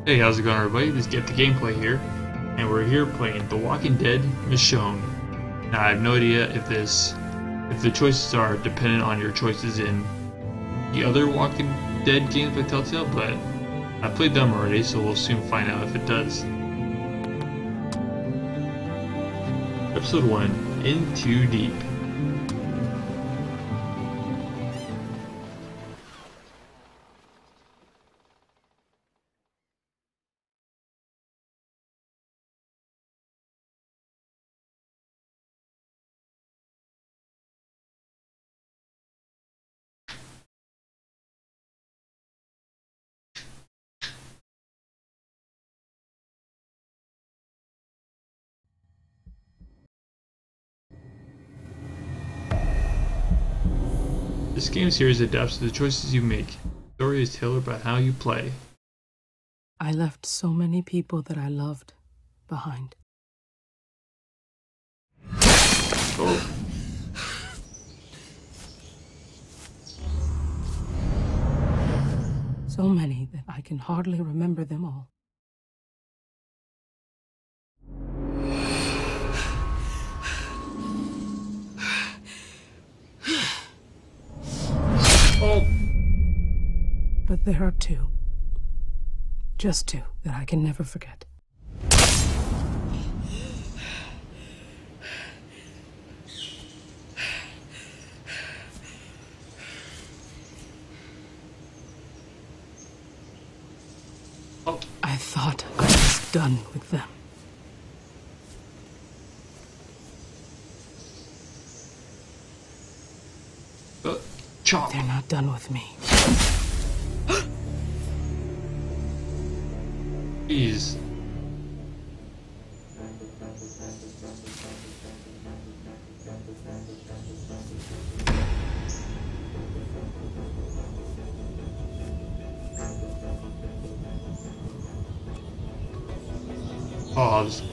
Hey, how's it going, everybody? This is GetTheGameplay here, and we're here playing The Walking Dead Michonne. Now, I have no idea if the choices are dependent on your choices in the other Walking Dead games by Telltale, but I played them already, so we'll soon find out if it does. Episode 1, In Too Deep. This game series adapts to the choices you make. The story is tailored by how you play. I left so many people that I loved behind. Oh. So many that I can hardly remember them all. Oh. But there are two. Just two that I can never forget. Oh. I thought I was done with them. Chop. They're not done with me. Jeez. Oh, just...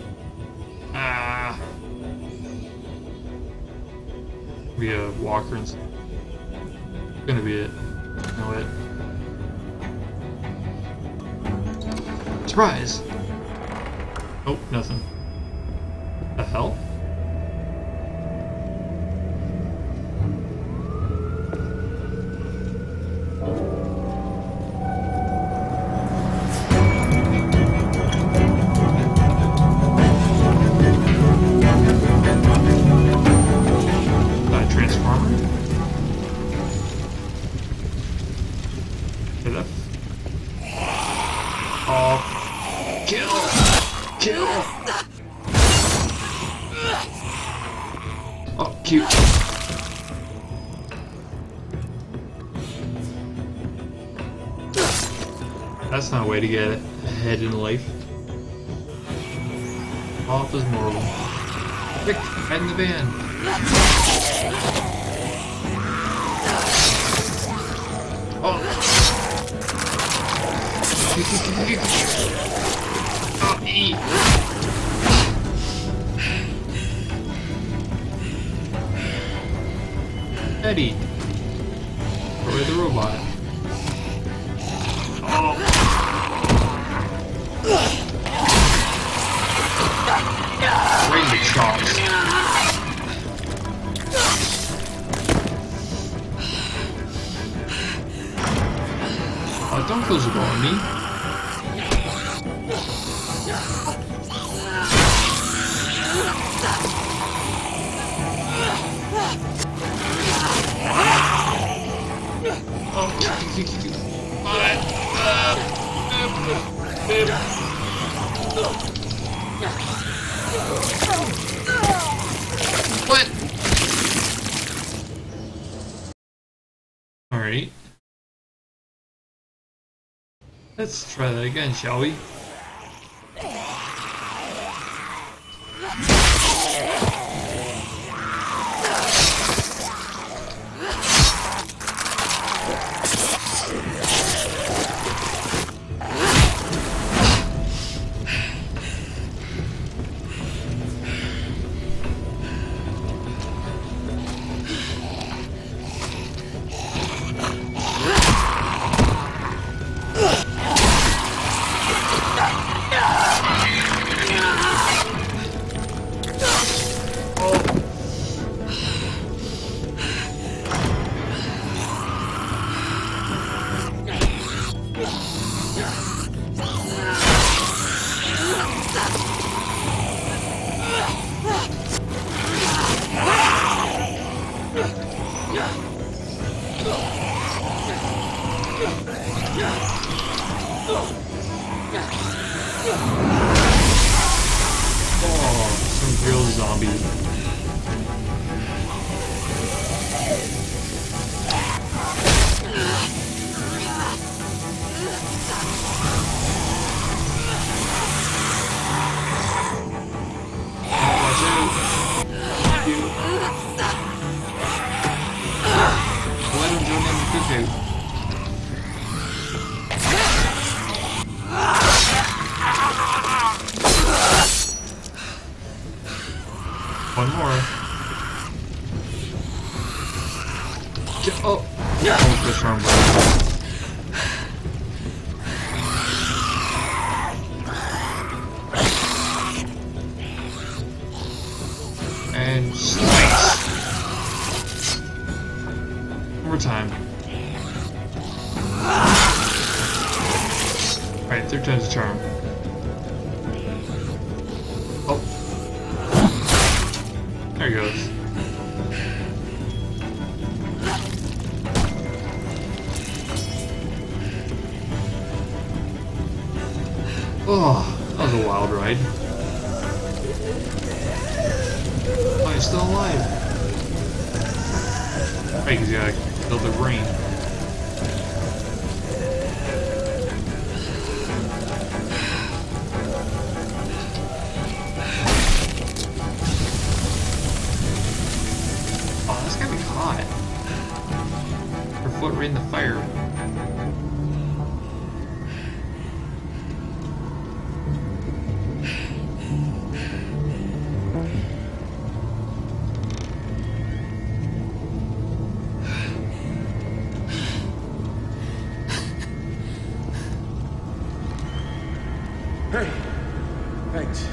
Be a walker and stuff. Gonna be it. You know what? Surprise! Oh, nothing. The hell? Transformer? Oh, kill! Oh, cute. That's not a way to get ahead in life. Oh, there's more of them. Quick, hide in the van. Oh. Oh, eat. Eddie. Or the robot. Oh. Bring the chops. Oh, don't close the door on me. What? Alright. Let's try that again, shall we? Oh, some real zombie. One more. Oh! Almost this arm. And slice! One more time. Alright, third time's a charm. Oh. There he goes. Oh, that was a wild ride. Oh, he's still alive. Right, because you gotta kill the brain. Oh, that's gotta be hot. Her foot right in the fire. Hey, thanks.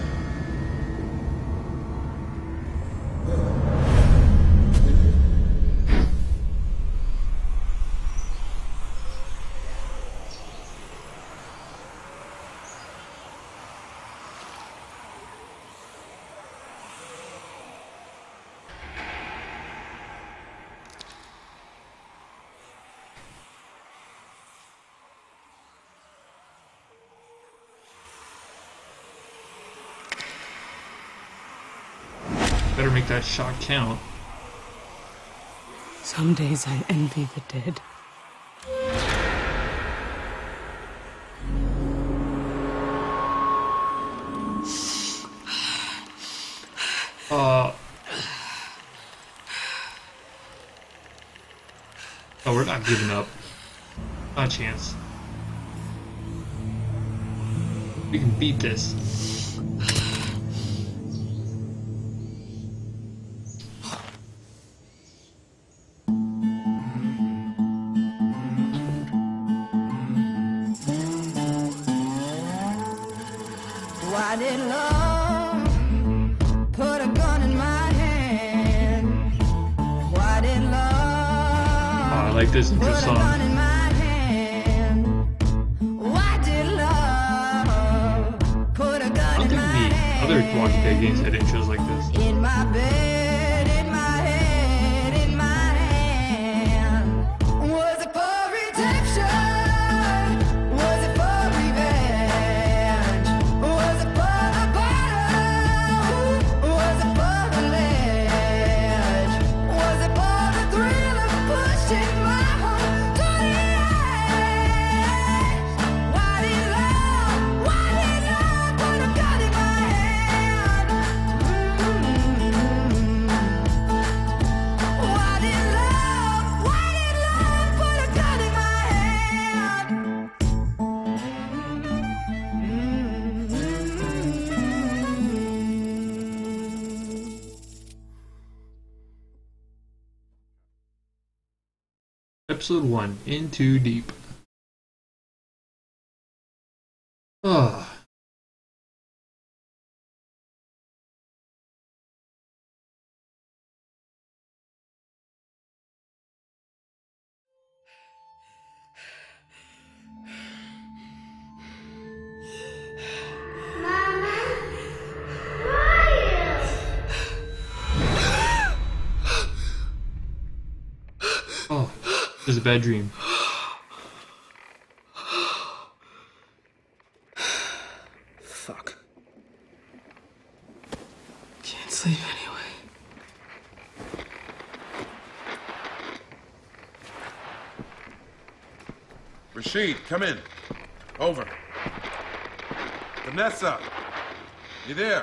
Better make that shot count. Some days I envy the dead. Oh, we're not giving up. Not a chance. We can beat this. Why did love put a gun in my hand? Why did love I like this intro put a song. gun in my hand? Why did love put a gun in my hand? Other Walking Dead games had intros like this. In my bed, in my head, in my hand. Was it for redemption? Was it for revenge? Was it for the bottom? Was it for the ledge? Was it for the thrill of pushing my heart to the edge? Why did love put a gun in my hand? Why did love put a gun in my hand? Episode 1, In Too Deep. Ugh. Oh, it was a bad dream. Fuck. Can't sleep anyway. Rashid, come in. Over. Vanessa, you there?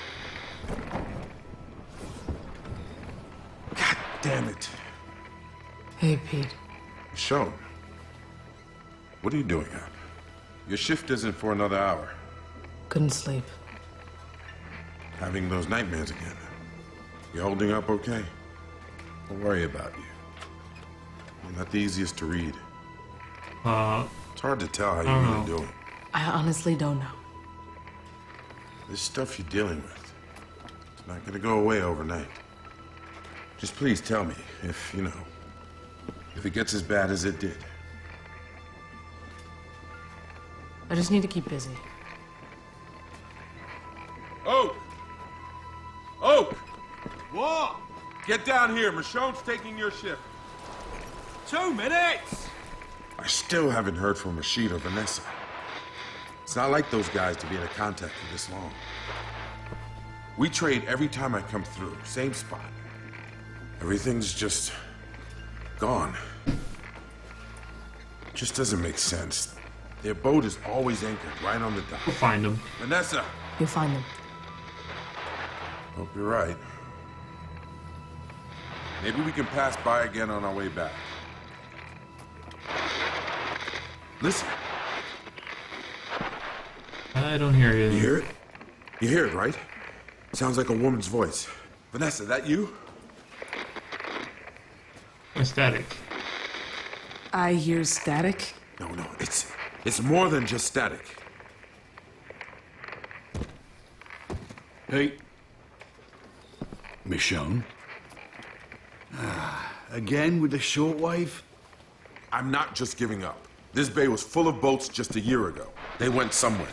God damn it. Hey, Pete. Michonne, what are you doing up? Your shift isn't for another hour. Couldn't sleep. Having those nightmares again. You holding up okay? Don't worry about you. You're not the easiest to read. It's hard to tell how you're really doing. I honestly don't know. This stuff you're dealing with, it's not gonna go away overnight. Just please tell me if, you know, if it gets as bad as it did. I just need to keep busy. Oak! Oak! What? Get down here. Michonne's taking your shift. 2 minutes! I still haven't heard from Rashid or Vanessa. It's not like those guys to be in contact for this long. We trade every time I come through, same spot. Everything's just gone. Just doesn't make sense. Their boat is always anchored right on the dock. We'll find them. Vanessa! You'll find them. Hope you're right. Maybe we can pass by again on our way back. Listen. I don't hear you. You hear it? You hear it, right? Sounds like a woman's voice. Vanessa, that you? What's static? I hear static. No, it's more than just static. Hey. Michonne? Again with the shortwave? I'm not just giving up. This bay was full of boats just a year ago. They went somewhere.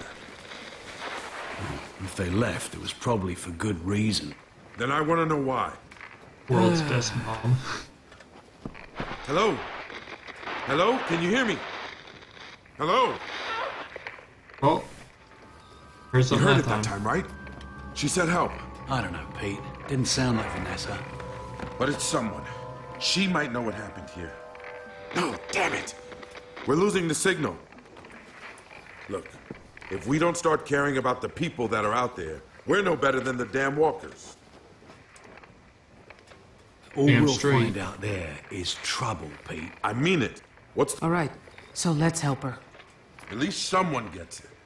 If they left, it was probably for good reason. Then I want to know why. World's best mom. Hello? Hello? Can you hear me? Hello? Oh. Here's You something heard it that time, right? She said help. I don't know, Pete. Didn't sound like Vanessa. But it's someone. She might know what happened here. No, damn it! We're losing the signal. Look, if we don't start caring about the people that are out there, we're no better than the damn walkers. All Damn we'll straight. find out there is trouble, Pete. I mean it. What's All right, so let's help her. At least someone gets it.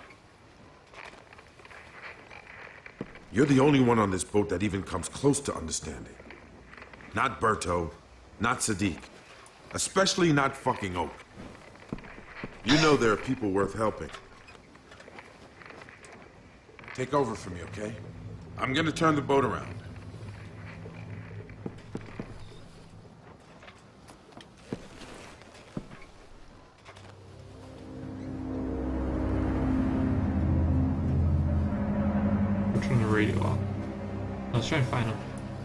You're the only one on this boat that even comes close to understanding. Not Berto, not Sadiq, especially not fucking Oak. You know there are people worth helping. Take over for me, okay? I'm gonna turn the boat around. Turn the radio off. Let's try and find them.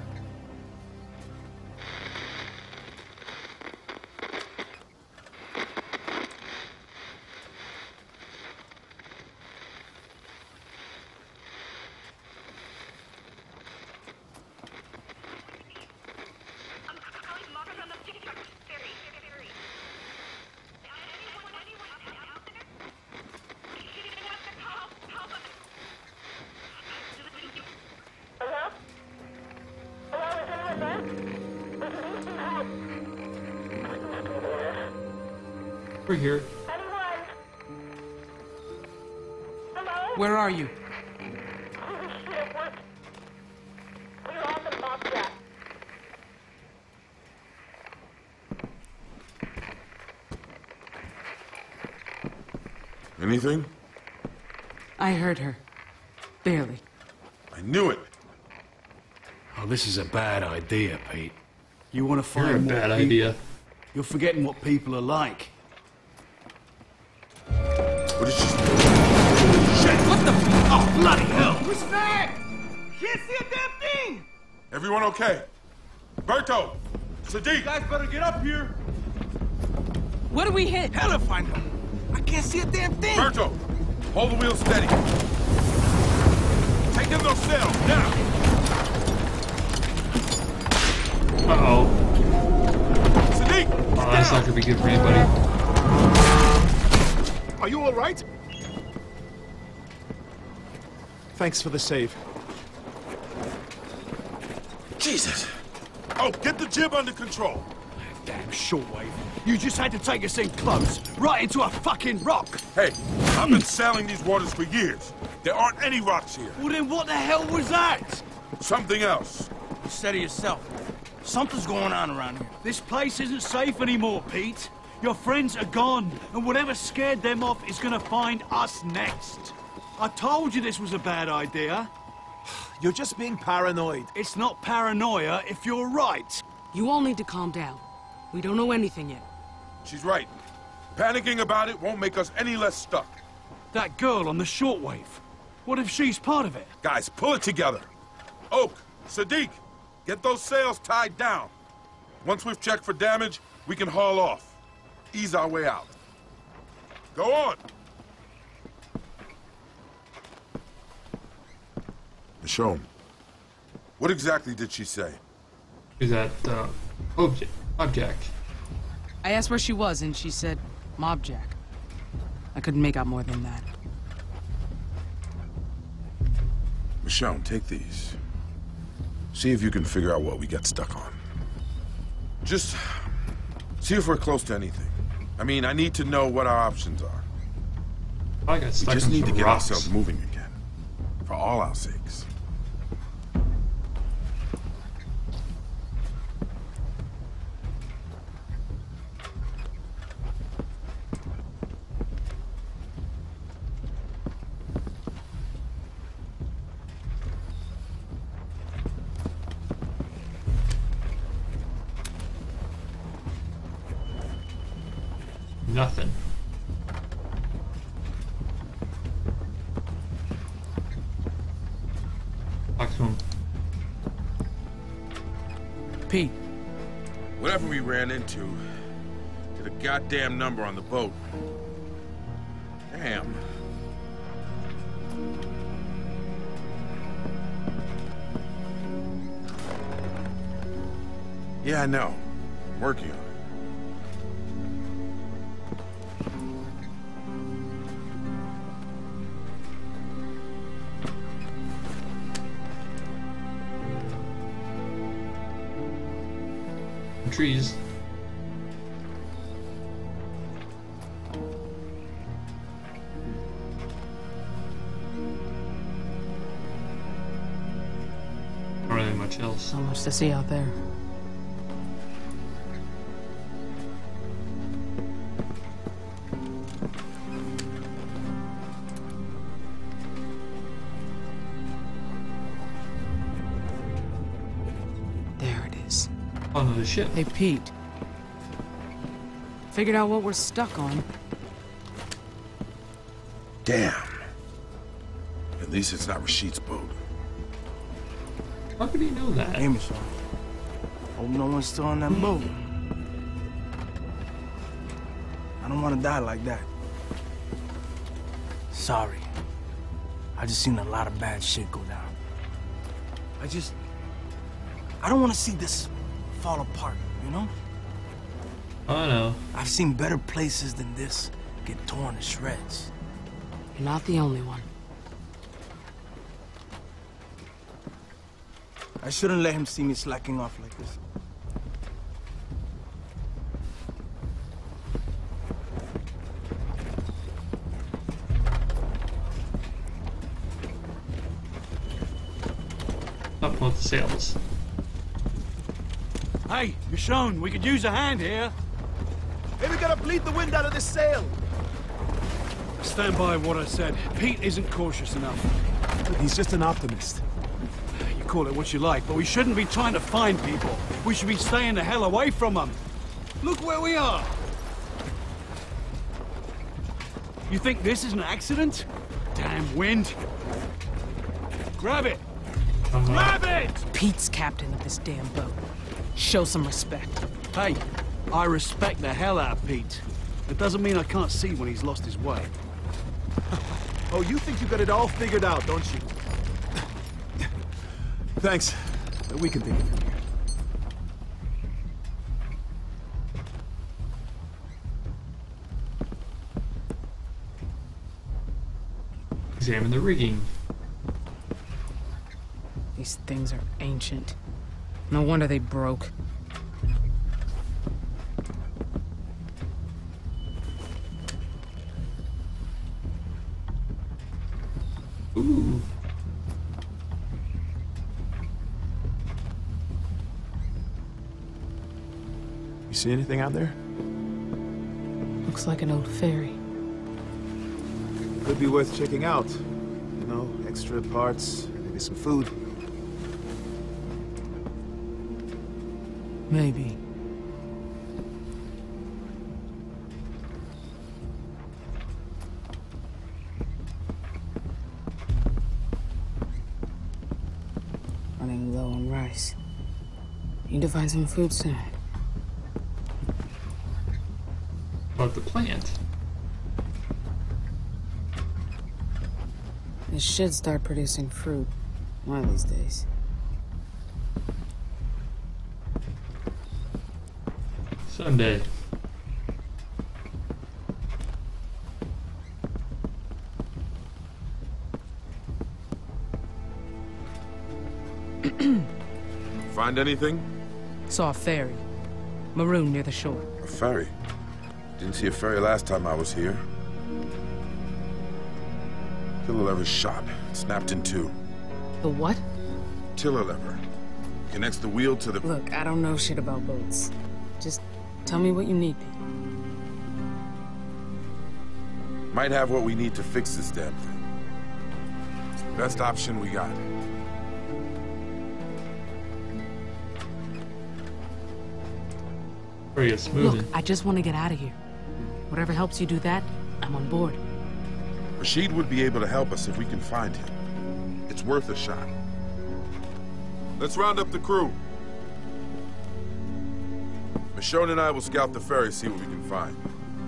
We're here. Where are you? Anything? I heard her. Barely. I knew it. Oh, this is a bad idea, Pete. You want to You're a find more bad people. idea. You're forgetting what people are like. What is she? Shit, what the? Oh, bloody hell! What's that? Can't see a damn thing! Everyone okay? Berto! Sadiq! Guys better get up here! What do we hit? Hell if I know! I can't see a damn thing! Berto! Hold the wheel steady. Get them those cells, now! Uh-oh. Sadiq! Oh, that's not gonna be good for anybody. Are you all right? Thanks for the save. Jesus! Oh, get the jib under control! Damn shortwave. You just had to take us in close, right into a fucking rock. Hey, I've been sailing these waters for years. There aren't any rocks here. Well then what the hell was that? Something else. Steady yourself. Something's going on around here. This place isn't safe anymore, Pete. Your friends are gone, and whatever scared them off is gonna find us next. I told you this was a bad idea. You're just being paranoid. It's not paranoia if you're right. You all need to calm down. We don't know anything yet. She's right. Panicking about it won't make us any less stuck. That girl on the shortwave. What if she's part of it? Guys, pull it together. Oak, Sadiq, get those sails tied down. Once we've checked for damage, we can haul off. Ease our way out. Go on. Michonne, what exactly did she say? Is that object? I asked where she was, and she said, Mobjack. I couldn't make out more than that. Michonne, take these. See if you can figure out what we got stuck on. Just see if we're close to anything. I mean, I need to know what our options are. I got We stuck just in need to some get rocks. ourselves moving again. For all our sakes. Nothing. Talk to him. Pete, Whatever we ran into, did a goddamn number on the boat. Damn. Yeah, I know. I'm working on it. Trees. Not really much else. so much to see out there. There it is. Oh, no, the ship. Hey, Pete. Figured out what we're stuck on. Damn. At least it's not Rashid's boat. How could he know that? Hey, Michonne. Hope no one's still on that boat. I don't want to die like that. Sorry. I just seen a lot of bad shit go down. I don't want to see this fall apart, you know? Oh, no. I've seen better places than this get torn to shreds. You're not the only one. I shouldn't let him see me slacking off like this. Up with the sails. Hey, Michonne, we could use a hand here. Hey, we gotta bleed the wind out of this sail. Stand by what I said. Pete isn't cautious enough. He's just an optimist. You call it what you like, but we shouldn't be trying to find people. We should be staying the hell away from them. Look where we are. You think this is an accident? Damn wind. Grab it. Grab it! Pete's captain of this damn boat. Show some respect. Hey, I respect the hell out of Pete. It doesn't mean I can't see when he's lost his way. Oh, you think you got it all figured out, don't you? Thanks. We can take it from here. Examine the rigging. These things are ancient. No wonder they broke. Ooh. You see anything out there? Looks like an old ferry. Could be worth checking out. You know, extra parts, maybe some food. Maybe. Running low on rice. Need to find some food soon. About the plant. This should start producing fruit one of these days. Someday. Find anything? Saw a ferry. Maroon near the shore. A ferry? Didn't see a ferry last time I was here. Tiller lever's shot. Snapped in two. The what? Tiller lever. Connects the wheel to the... Look, I don't know shit about boats. Just tell me what you need. Might have what we need to fix this damn thing. It's the best option we got. Very Look, smooth. I just want to get out of here. Whatever helps you do that, I'm on board. Rashid would be able to help us if we can find him. It's worth a shot. Let's round up the crew. Michonne and I will scout the ferry, see what we can find.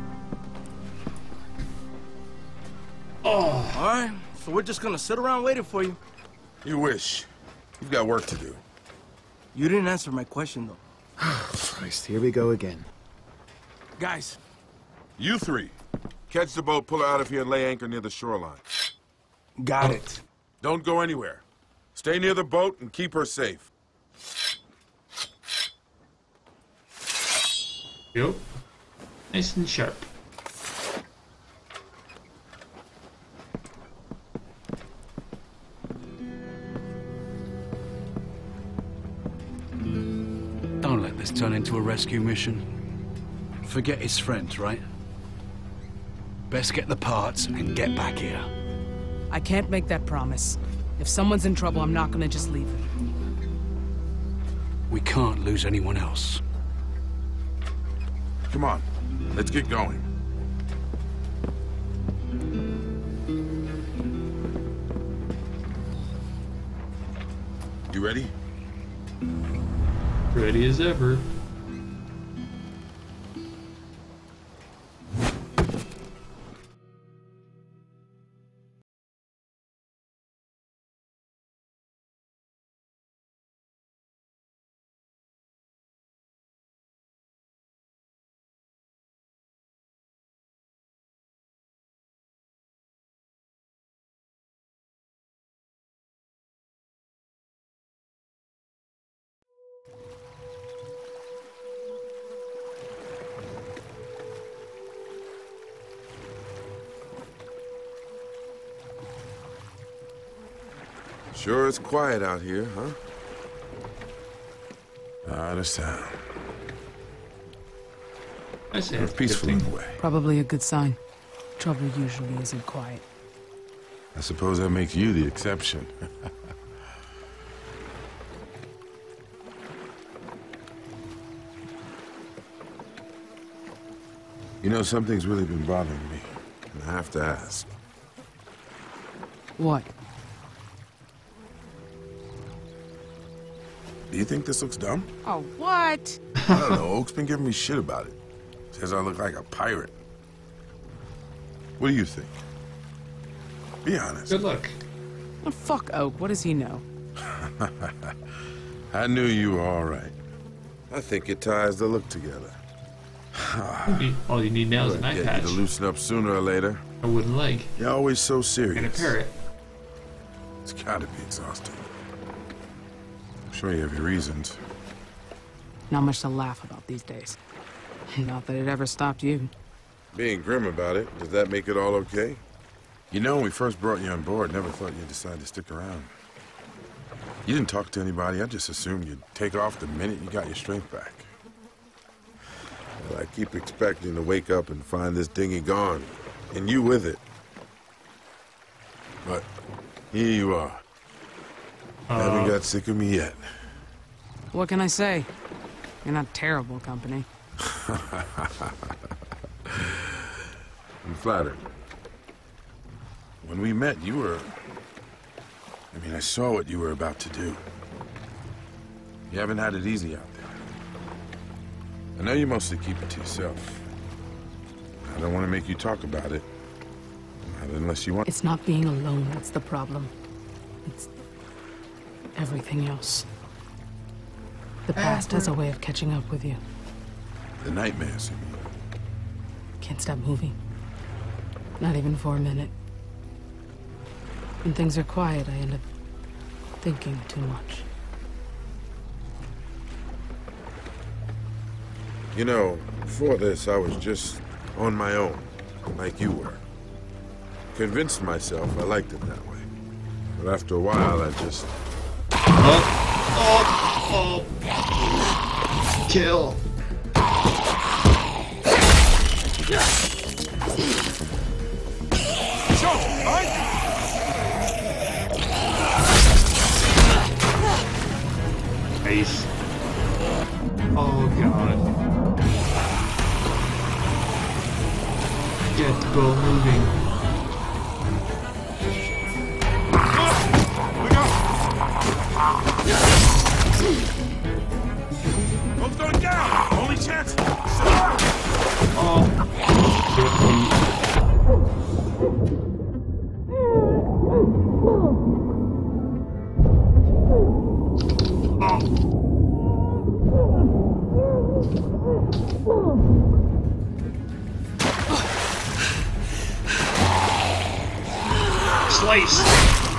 All right, so we're just gonna sit around waiting for you. You wish. You've got work to do. You didn't answer my question, though. Christ, here we go again. Guys, You three, catch the boat, pull her out of here, and lay anchor near the shoreline. got it. Don't go anywhere. Stay near the boat and keep her safe. Yep. Nice and sharp. Don't let this turn into a rescue mission. Forget his friends, right? Best get the parts and get back here. I can't make that promise. If someone's in trouble, I'm not gonna just leave them. We can't lose anyone else. Come on, let's get going. You ready? Ready as ever. Sure is quiet out here, huh? Not a sound. I say You're it's a good peaceful thing. in a way. Probably a good sign. Trouble usually isn't quiet. I suppose that makes you the exception. You know, something's really been bothering me, and I have to ask. What? Do you think this looks dumb? Oh, what? I don't know. Oak's been giving me shit about it. Says I look like a pirate. What do you think? Be honest. Good luck. Well, fuck Oak. What does he know? I knew you were all right. I think it ties the look together. All you need now is an eye Get patch. you to loosen up sooner or later. I wouldn't like. You're always so serious. And a parrot. It's gotta be exhausting. I'm sure you have your reasons. Not much to laugh about these days. Not that it ever stopped you. Being grim about it, does that make it all okay? You know, when we first brought you on board, never thought you'd decide to stick around. You didn't talk to anybody. I just assumed you'd take off the minute you got your strength back. Well, I keep expecting to wake up and find this dinghy gone, and you with it. But here you are. Haven't got sick of me yet. What can I say? You're not terrible company. I'm flattered. When we met, you were... I mean, I saw what you were about to do. You haven't had it easy out there. I know you mostly keep it to yourself. I don't want to make you talk about it. Not unless you want... It's not being alone that's the problem. It's everything else. The past has a way of catching up with you. The nightmares, you mean? Can't stop moving. Not even for a minute. When things are quiet, I end up thinking too much. You know, before this, I was just on my own, like you were. Convinced myself I liked it that way. But after a while, I just... Kill. Nice. Oh god. Get the boat moving. Boat's going down! Only chance! Slice.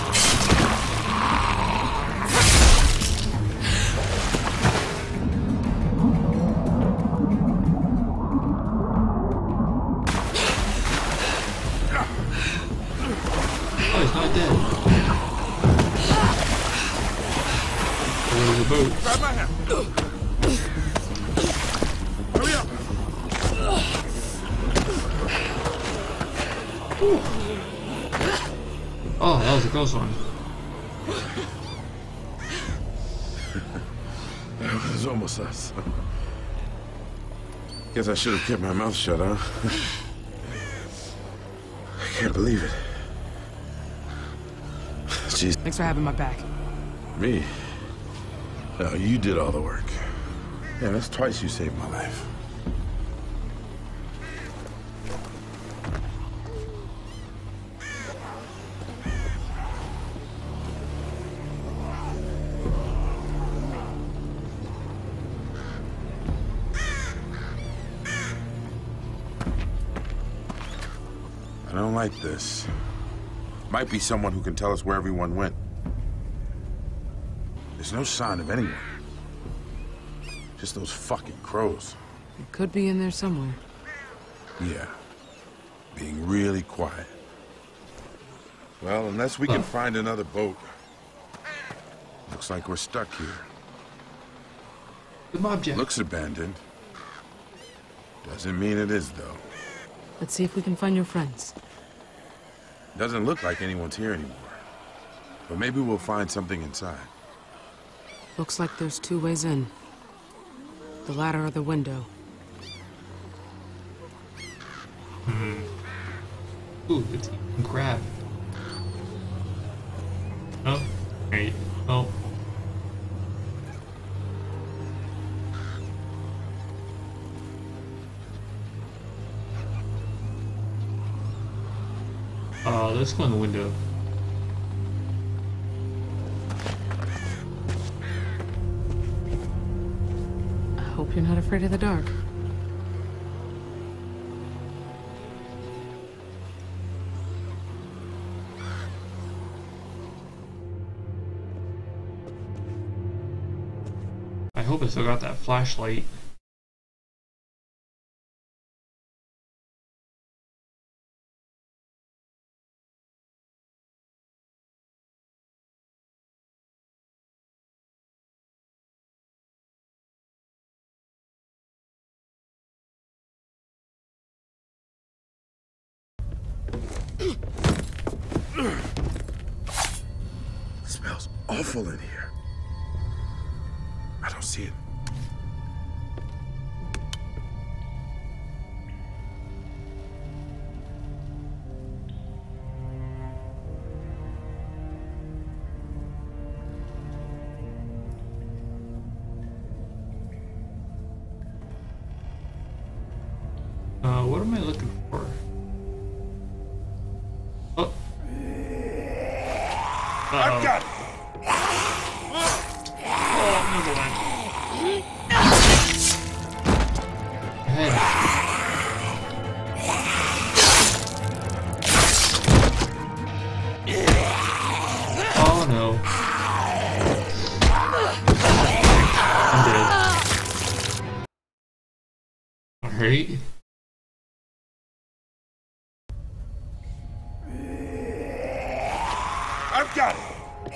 Oh, he's not dead. There's a boat. Grab my hand! Hurry up! Oh, that was a close one. That was almost us. Guess I should have kept my mouth shut, huh? I can't believe it. Jeez. Thanks for having my back. Me? No, you did all the work. Yeah, that's twice you saved my life. I don't like this. Might be someone who can tell us where everyone went. There's no sign of anyone. Just those fucking crows. It could be in there somewhere. Yeah. Being really quiet. Well, unless we can find another boat. Looks like we're stuck here. The object. Looks abandoned. Doesn't mean it is, though. Let's see if we can find your friends. Doesn't look like anyone's here anymore. But maybe we'll find something inside. Looks like there's two ways in. The ladder or the window. Ooh, it's even grab. Oh, hey, oh. Let's go in the window. Hope you're not afraid of the dark. I hope I still got that flashlight. It smells awful in here. I don't see it. What am I looking for? Oh. I've got it. Oh, another one. Ahead. Oh no. I'm dead. Alright. I've got it.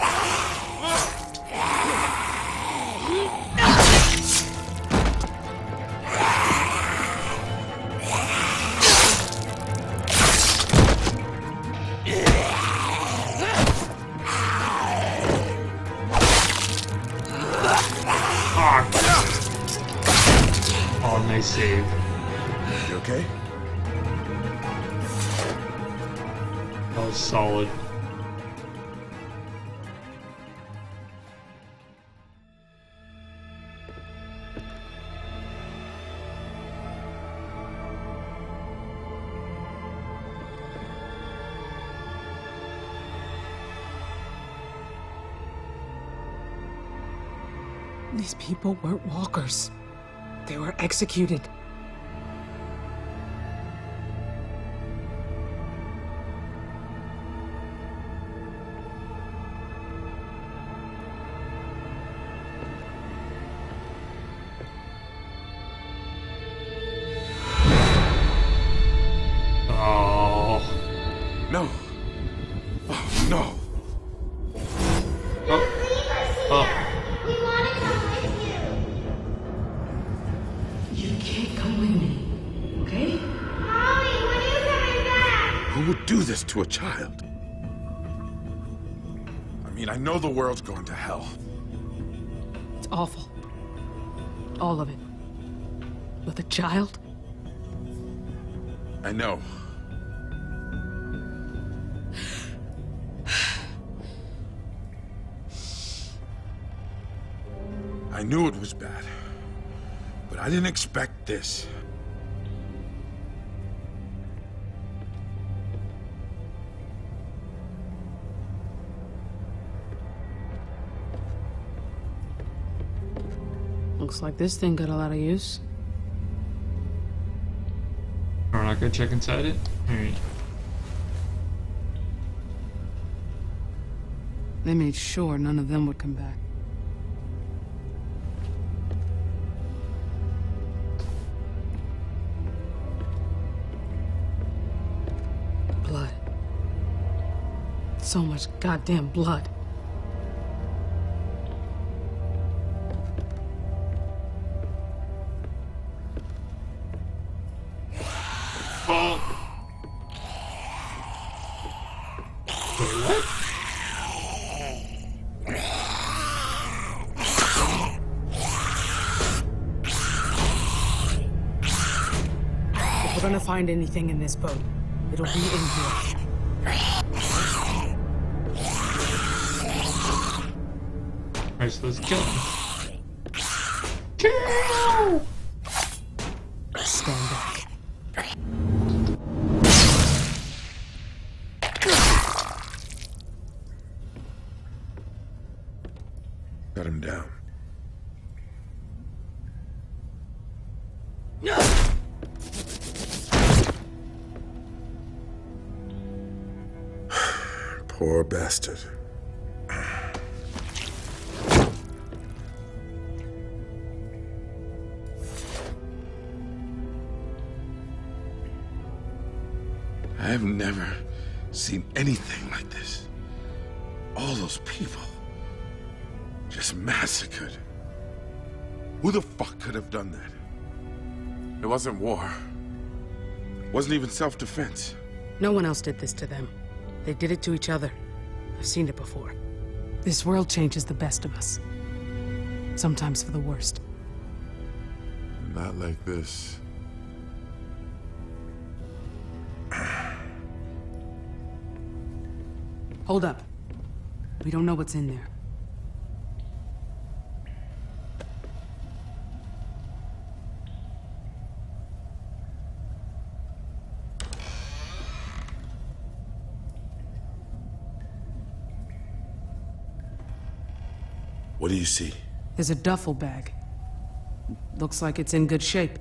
Oh, nice save. You okay? That was solid. These people weren't walkers. They were executed. Oh. No. Oh, no. Oh. Oh. We want to come with you. You can't come with me, okay? Mommy, when are you coming back? Who would do this to a child? I mean, I know the world's going to hell. It's awful. All of it. With a child? I know. I knew it was bad, but I didn't expect this. Looks like this thing got a lot of use. We're not gonna check inside it? Alright. They made sure none of them would come back. Blood. So much goddamn blood. Oh. Wait, what? If we're gonna find anything in this boat, it'll be in here. Alright, so let's kill him. Kill! Stand back. Got him down. Poor bastard. I've never seen anything like this. All those people just massacred. Who the fuck could have done that? It wasn't war. It wasn't even self-defense. No one else did this to them. They did it to each other. I've seen it before. This world changes the best of us. Sometimes for the worst. Not like this. Hold up. We don't know what's in there. What do you see? There's a duffel bag. Looks like it's in good shape.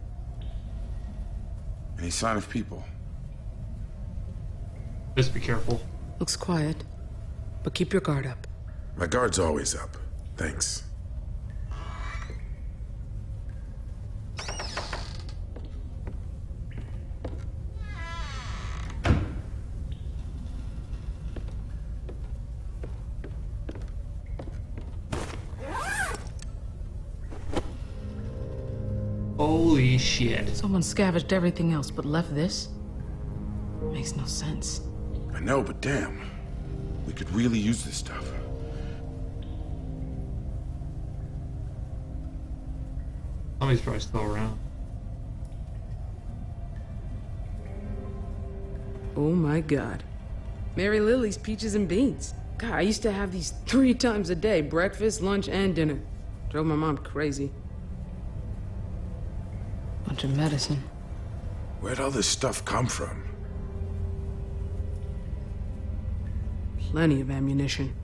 Any sign of people? Just be careful. Looks quiet, but keep your guard up. My guard's always up. Thanks. Holy shit. Someone scavenged everything else but left this? Makes no sense. I know, but damn. We could really use this stuff. Somebody's probably still around. Oh my God. Mary Lily's peaches and beans. God, I used to have these 3 times a day. Breakfast, lunch, and dinner. Drove my mom crazy. Bunch of medicine. Where'd all this stuff come from? Plenty of ammunition.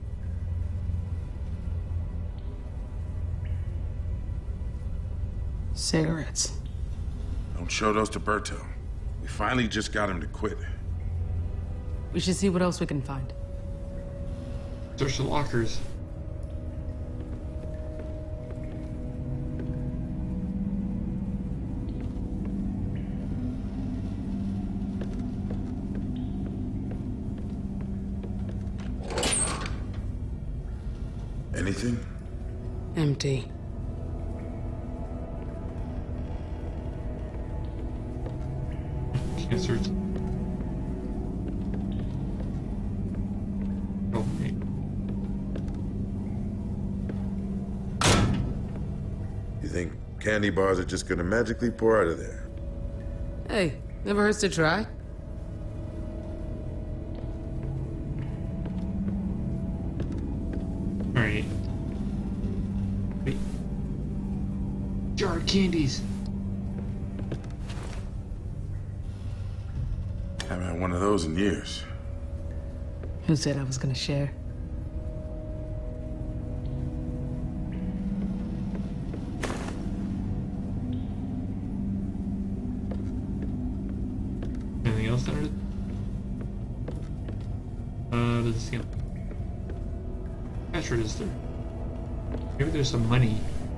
Cigarettes. Don't show those to Berto. We finally just got him to quit. We should see what else we can find. Search the lockers. Anything? Empty. Can't search. Oh, hey. You think candy bars are just gonna magically pour out of there? Hey, never hurts to try. Alright. Wait. Jar of candies. Haven't had one of those in years. Who said I was gonna share? Anything else under it? Doesn't seem. Cash register. Maybe there's some money.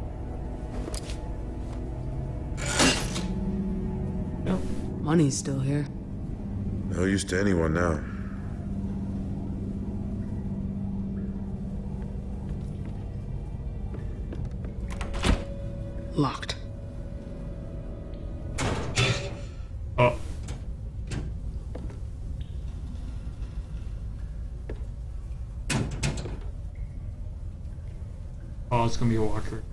No. Money's still here. No use to anyone now. Locked. Oh. Oh, it's gonna be a walker.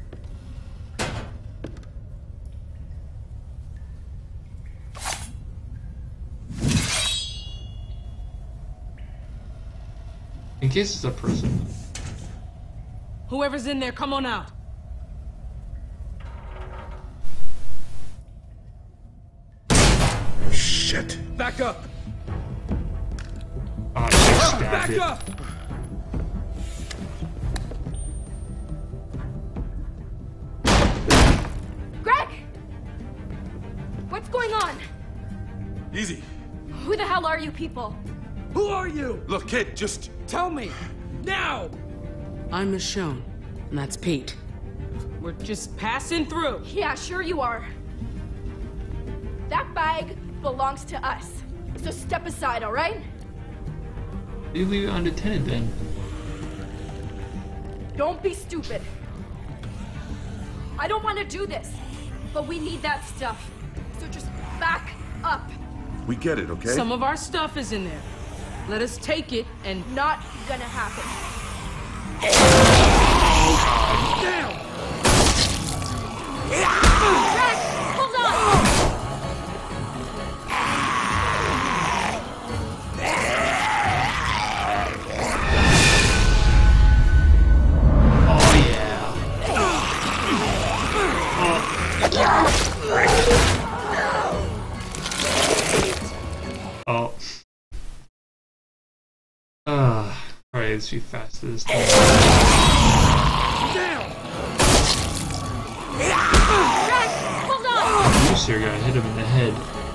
In case it's a person. Whoever's in there, come on out. Shit. Back up! Back up! Greg! What's going on? Easy. Who the hell are you people? Who are you? Look, kid, just... Tell me! Now! I'm Michonne, and that's Pete. We're just passing through. Yeah, sure you are. That bag belongs to us. So step aside, all right? You leave it unattended then. Don't be stupid. I don't want to do this, but we need that stuff. So just back up. We get it, okay? Some of our stuff is in there. Let us take it and... Not gonna happen. Down! Jack, hold on! Oh. Alright, let's be fast this time. Down! Jack, hold on! You sir got hit him in the head.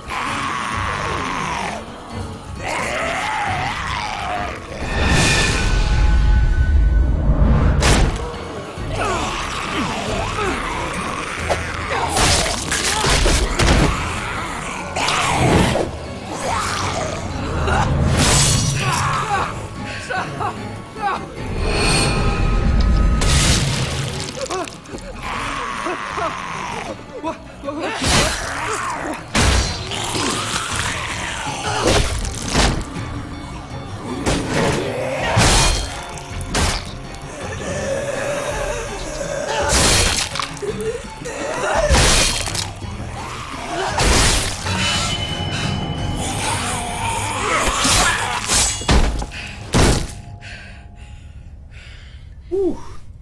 Whew.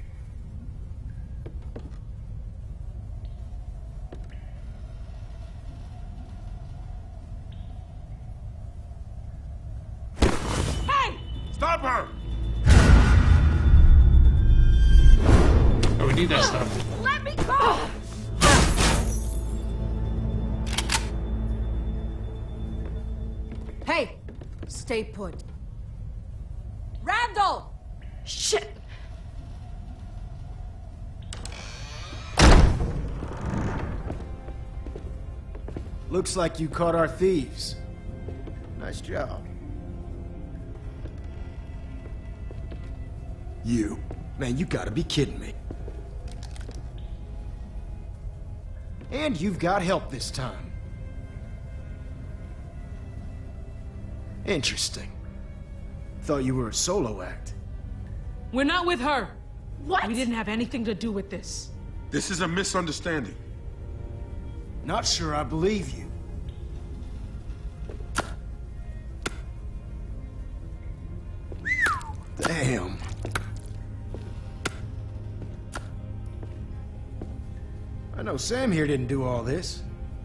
Hey! Stop her! Oh, we need that stuff. Let me go! Hey! Stay put. Randall! Shit! Looks like you caught our thieves. Nice job. You. Man, you gotta be kidding me. And you've got help this time. Interesting. Thought you were a solo act. We're not with her. What? We didn't have anything to do with this. This is a misunderstanding. Not sure I believe you. Damn. I know Sam here didn't do all this.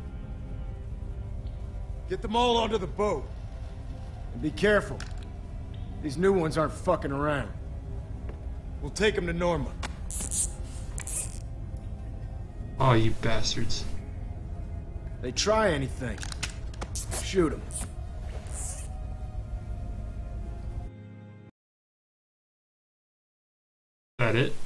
Get them all onto the boat. And be careful. These new ones aren't fucking around. We'll take them to Norma. Oh, you bastards. They try anything. Shoot them. That it?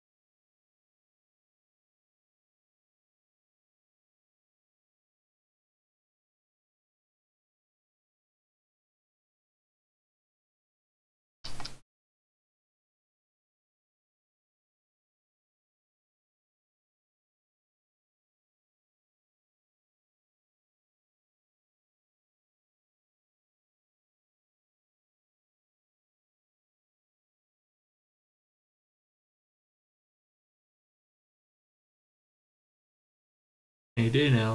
Any day now.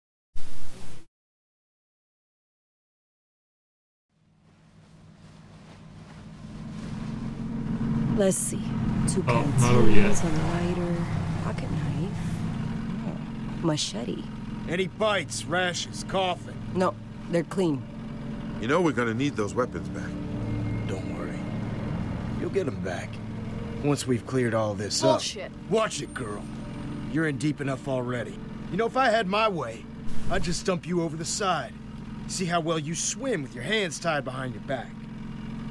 Let's see. Two Oh, not over yet. canteens, a lighter, pocket knife, machete. Any bites, rashes, coughing? No, they're clean. You know we're gonna need those weapons back. Don't worry. You'll get them back. Once we've cleared all this Bullshit. up. Watch it, girl. You're in deep enough already. You know, if I had my way, I'd just dump you over the side. See how well you swim with your hands tied behind your back.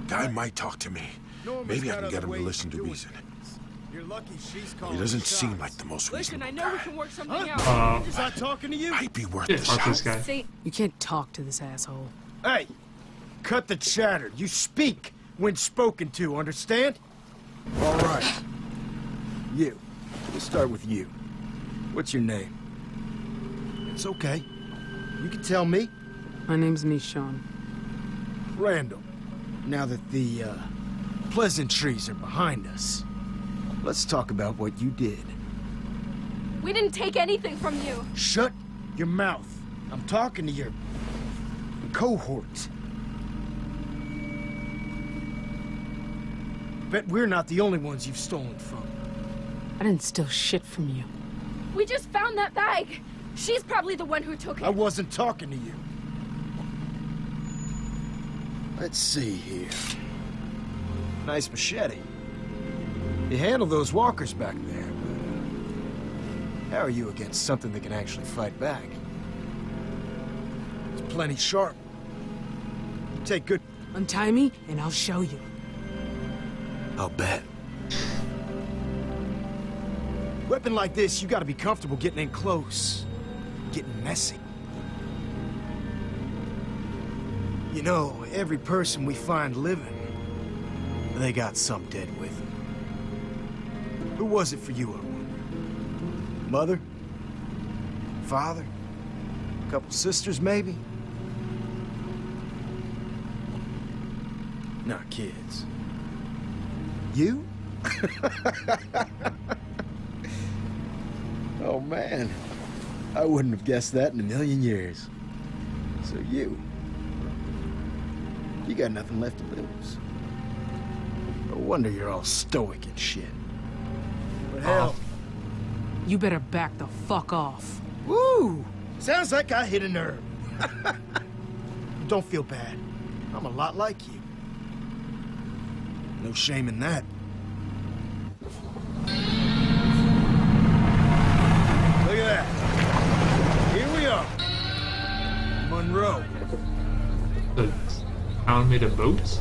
Guy might talk to me. Maybe I can get him to listen to reason. You're lucky she's calling. He doesn't the seem shots. like the most Listen, reasonable I know we guy. can work something out. Is I talking to you? Might be worth Yeah, a fuck shot. this guy. See, you can't talk to this asshole. Hey, cut the chatter. You speak when spoken to, understand? All right. You. We'll start with you. What's your name? It's okay. You can tell me. My name's Michonne. Randall. Now that the, pleasantries are behind us, let's talk about what you did. We didn't take anything from you. Shut your mouth. I'm talking to your cohort. Bet we're not the only ones you've stolen from. I didn't steal shit from you. We just found that bag. She's probably the one who took it. I wasn't talking to you. Let's see here. Nice machete. You handle those walkers back there, but how are you against something that can actually fight back? It's plenty sharp. You take good... Untie me, and I'll show you. I'll bet. Weapon like this, you gotta be comfortable getting in close. Getting messy. You know, every person we find living, they got some dead with them. Who was it for you, I wonder? Mother? Father? A couple sisters, maybe? Not kids. You? Oh, man. I wouldn't have guessed that in a million years. So you got nothing left to lose. No wonder you're all stoic and shit. But hell... You better back the fuck off. Woo! Sounds like I hit a nerve. Don't feel bad. I'm a lot like you. No shame in that. Look at that. Here we are. Monroe. The town made of boats?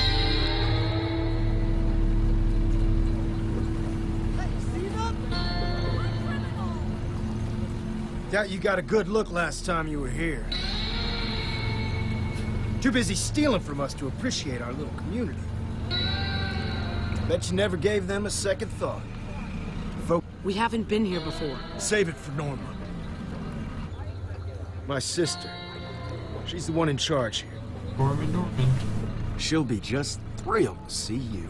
Doubt you got a good look last time you were here. Too busy stealing from us to appreciate our little community. Bet you never gave them a second thought. We haven't been here before. Save it for Norma. My sister. She's the one in charge here. Norman. She'll be just thrilled to see you.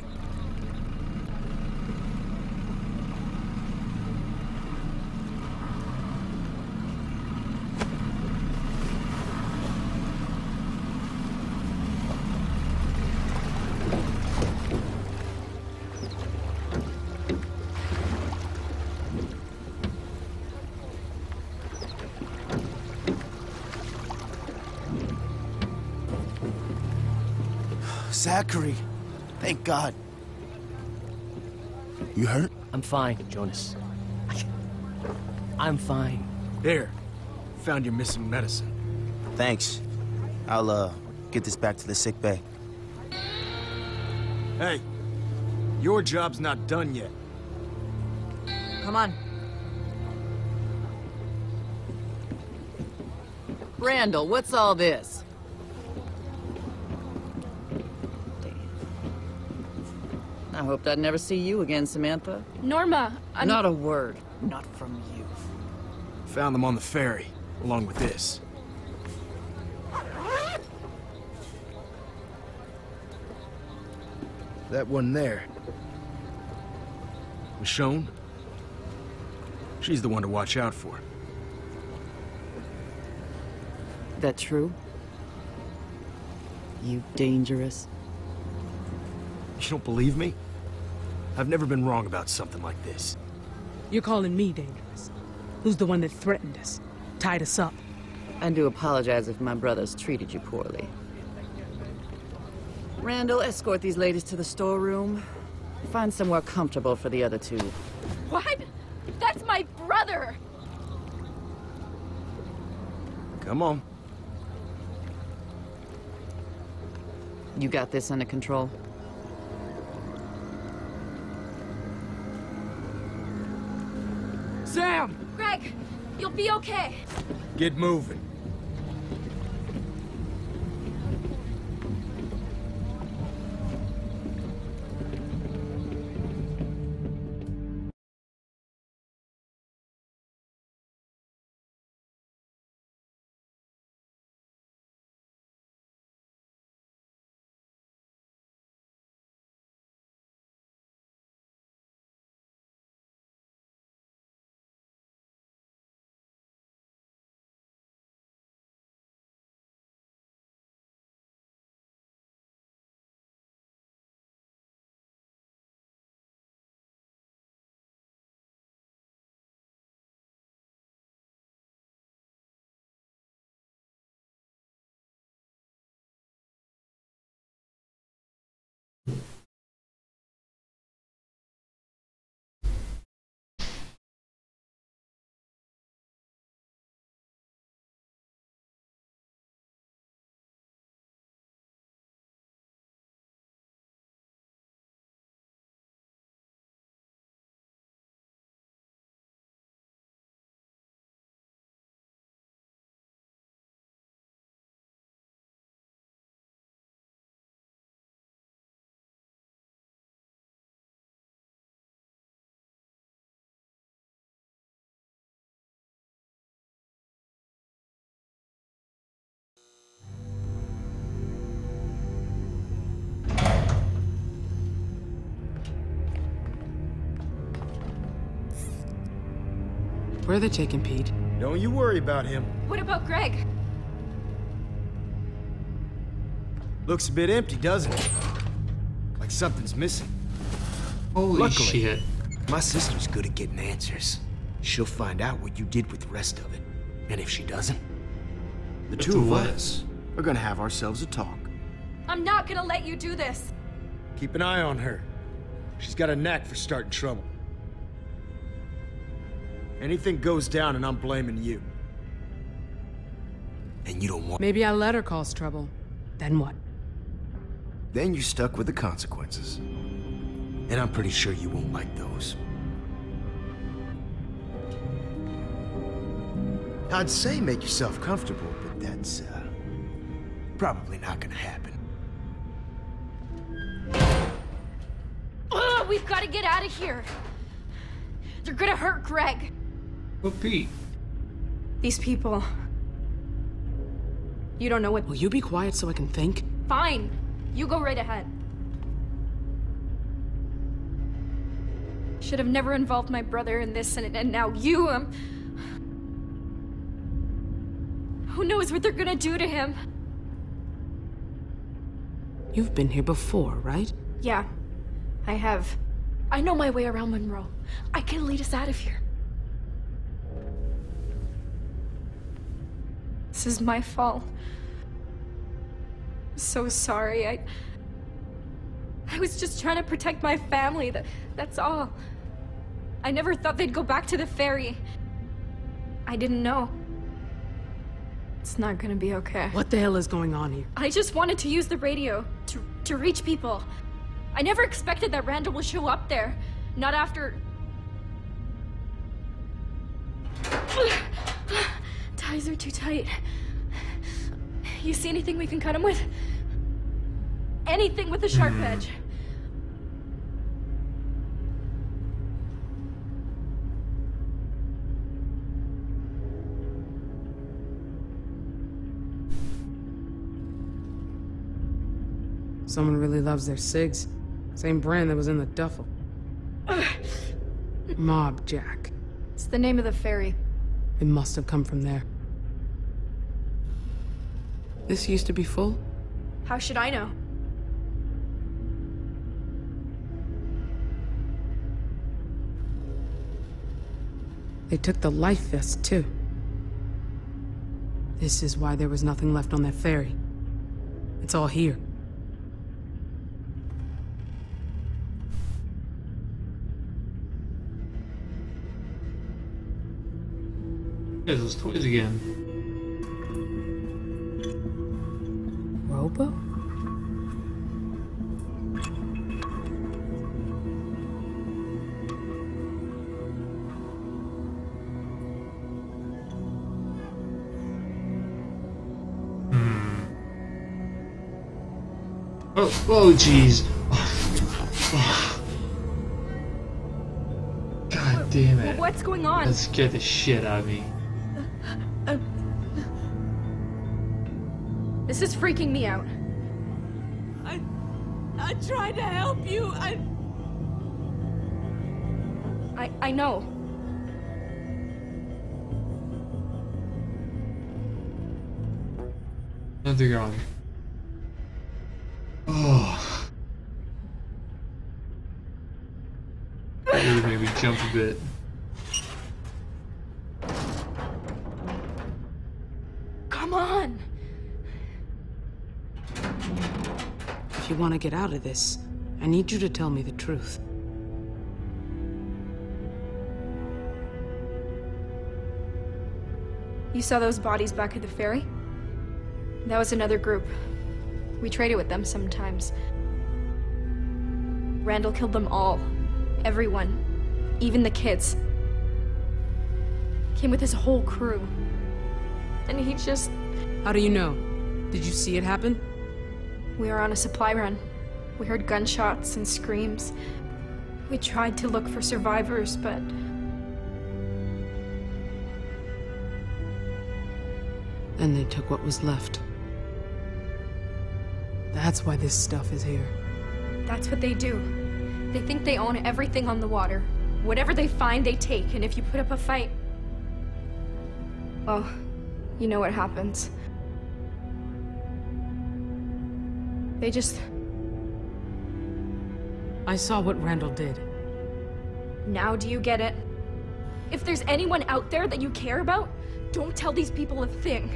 Zachary, thank God. You hurt? I'm fine, Jonas. I'm fine. There. Found your missing medicine. Thanks. I'll, get this back to the sick bay. Hey, your job's not done yet. Come on. Randall, what's all this? I hoped I'd never see you again, Samantha. Norma, Not a word. Not from you. Found them on the ferry, along with this. That one there. Michonne? She's the one to watch out for. That true? You dangerous. You don't believe me? I've never been wrong about something like this. You're calling me dangerous. Who's the one that threatened us? Tied us up? I do apologize if my brothers treated you poorly. Randall, escort these ladies to the storeroom. Find somewhere comfortable for the other two. what? That's my brother! Come on. You got this under control? Sam! Greg, you'll be okay. Get moving. Where are they taking Pete? Don't you worry about him. What about Greg? Looks a bit empty, doesn't it? Like something's missing. Holy Luckily, shit. my sister's good at getting answers. She'll find out what you did with the rest of it. And if she doesn't, the two of us are gonna have ourselves a talk. I'm not gonna let you do this. Keep an eye on her. She's got a knack for starting trouble. Anything goes down and I'm blaming you. And you don't want... Maybe I let her cause trouble. Then what? Then you're stuck with the consequences. And I'm pretty sure you won't like those. I'd say make yourself comfortable, but that's, probably not gonna happen. Ugh, we've got to get out of here. They're gonna hurt Greg. But Pete. These people. You don't know what... Will you be quiet so I can think? Fine. You go right ahead. Should have never involved my brother in this, and now you, who knows what they're gonna do to him? You've been here before, right? Yeah, I have. I know my way around Monroe. I can lead us out of here. This is my fault. I'm so sorry. I was just trying to protect my family. That's all. I never thought they'd go back to the ferry. I didn't know. It's not gonna be okay. What the hell is going on here? I just wanted to use the radio to reach people. I never expected that Randall would show up there. Not after... Ties are too tight. You see anything we can cut him with? Anything with a sharp edge. Someone really loves their cigs. Same brand that was in the duffel. Mob Jack. It's the name of the ferry. It must have come from there. This used to be full? How should I know? They took the life vest, too. This is why there was nothing left on that ferry. It's all here. There's those toys again. Robo? Oh, jeez. God damn it. What's going on? That scared the shit out of me. This is freaking me out. I tried to help you. I know. No, they're gone. Oh. That really made me jump a bit. Come on. If you want to get out of this, I need you to tell me the truth. You saw those bodies back at the ferry? That was another group. We traded with them sometimes. Randall killed them all. Everyone. Even the kids. Came with his whole crew. And he just... How do you know? Did you see it happen? We were on a supply run. We heard gunshots and screams. We tried to look for survivors, but... Then they took what was left. That's why this stuff is here. That's what they do. They think they own everything on the water. Whatever they find, they take, and if you put up a fight... well, you know what happens. They just... I saw what Randall did. Now do you get it? If there's anyone out there that you care about, don't tell these people a thing.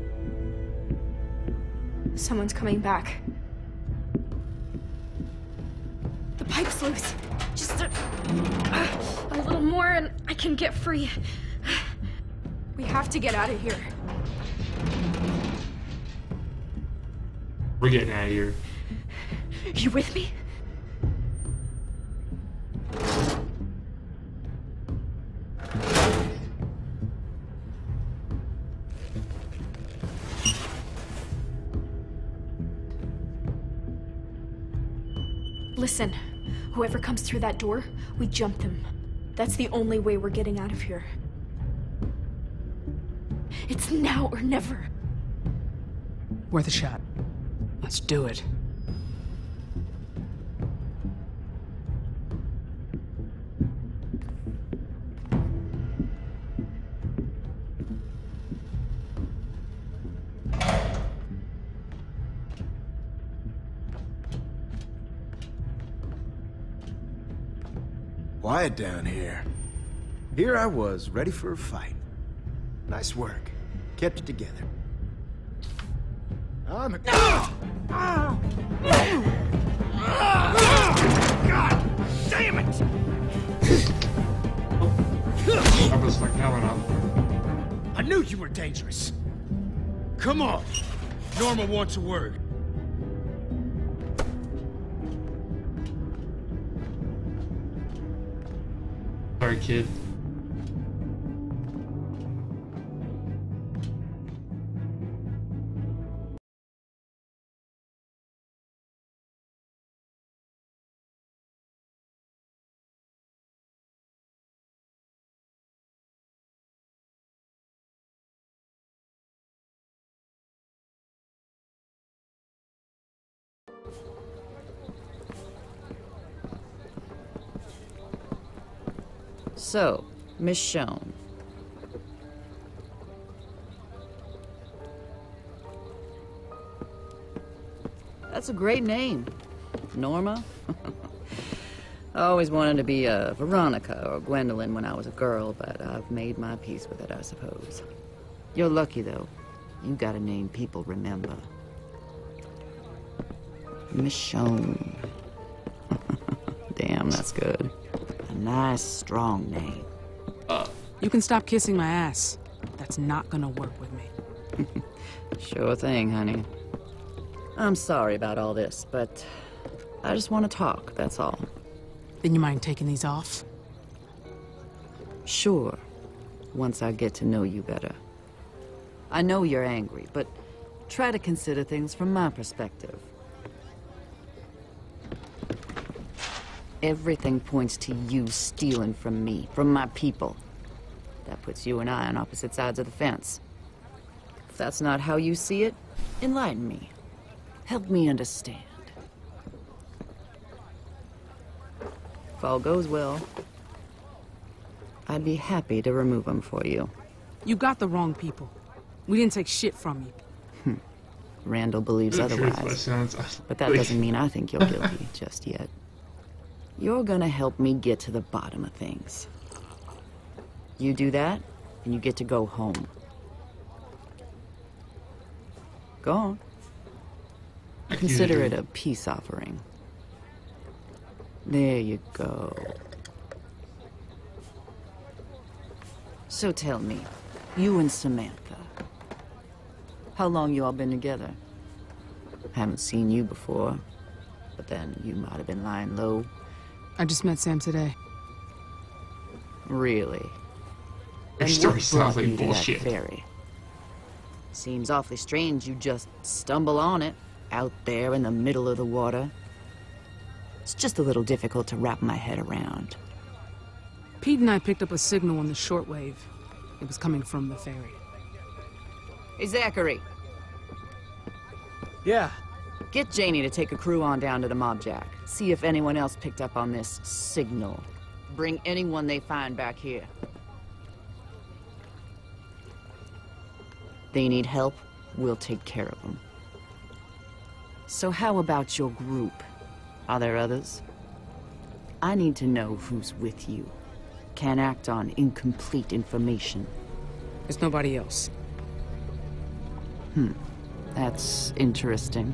Someone's coming back. The pipe's loose. Just a little more and I can get free. We have to get out of here. We're getting out of here. You with me? Listen, whoever comes through that door, we jump them. That's the only way we're getting out of here. It's now or never. Worth a shot. Let's do it. Quiet down here. Here I was, ready for a fight. Nice work. Kept it together. I'm a... God damn it! That was like coming up. I knew you were dangerous. Come on. Norma wants a word. Sorry, kid. So, Michonne. That's a great name. Norma? I always wanted to be a Veronica or Gwendolyn when I was a girl, but I've made my peace with it, I suppose. You're lucky, though. You got a name people remember. Michonne. Damn, that's good. A nice, strong name. You can stop kissing my ass. That's not gonna work with me. Sure thing, honey. I'm sorry about all this, but I just want to talk, that's all. Then you mind taking these off? Sure, once I get to know you better. I know you're angry, but try to consider things from my perspective. Everything points to you stealing from me, from my people. That puts you and I on opposite sides of the fence. If that's not how you see it, enlighten me. Help me understand. If all goes well, I'd be happy to remove them for you. You got the wrong people. We didn't take shit from you. Randall believes otherwise. But that doesn't mean I think you're guilty just yet. You're gonna help me get to the bottom of things. You do that, and you get to go home. Go on. Consider it a peace offering. There you go. So tell me, you and Samantha, how long you all been together? Haven't seen you before, but then you might have been lying low. I just met Sam today. Really? Your story sounds like bullshit. Ferry? Seems awfully strange you just stumble on it, out there in the middle of the water. It's just a little difficult to wrap my head around. Pete and I picked up a signal on the shortwave. It was coming from the ferry. Hey, Zachary. Yeah. Get Janie to take a crew on down to the Mob Jack. See if anyone else picked up on this signal. Bring anyone they find back here. They need help, we'll take care of them. So how about your group? Are there others? I need to know who's with you. Can't act on incomplete information. There's nobody else. That's interesting.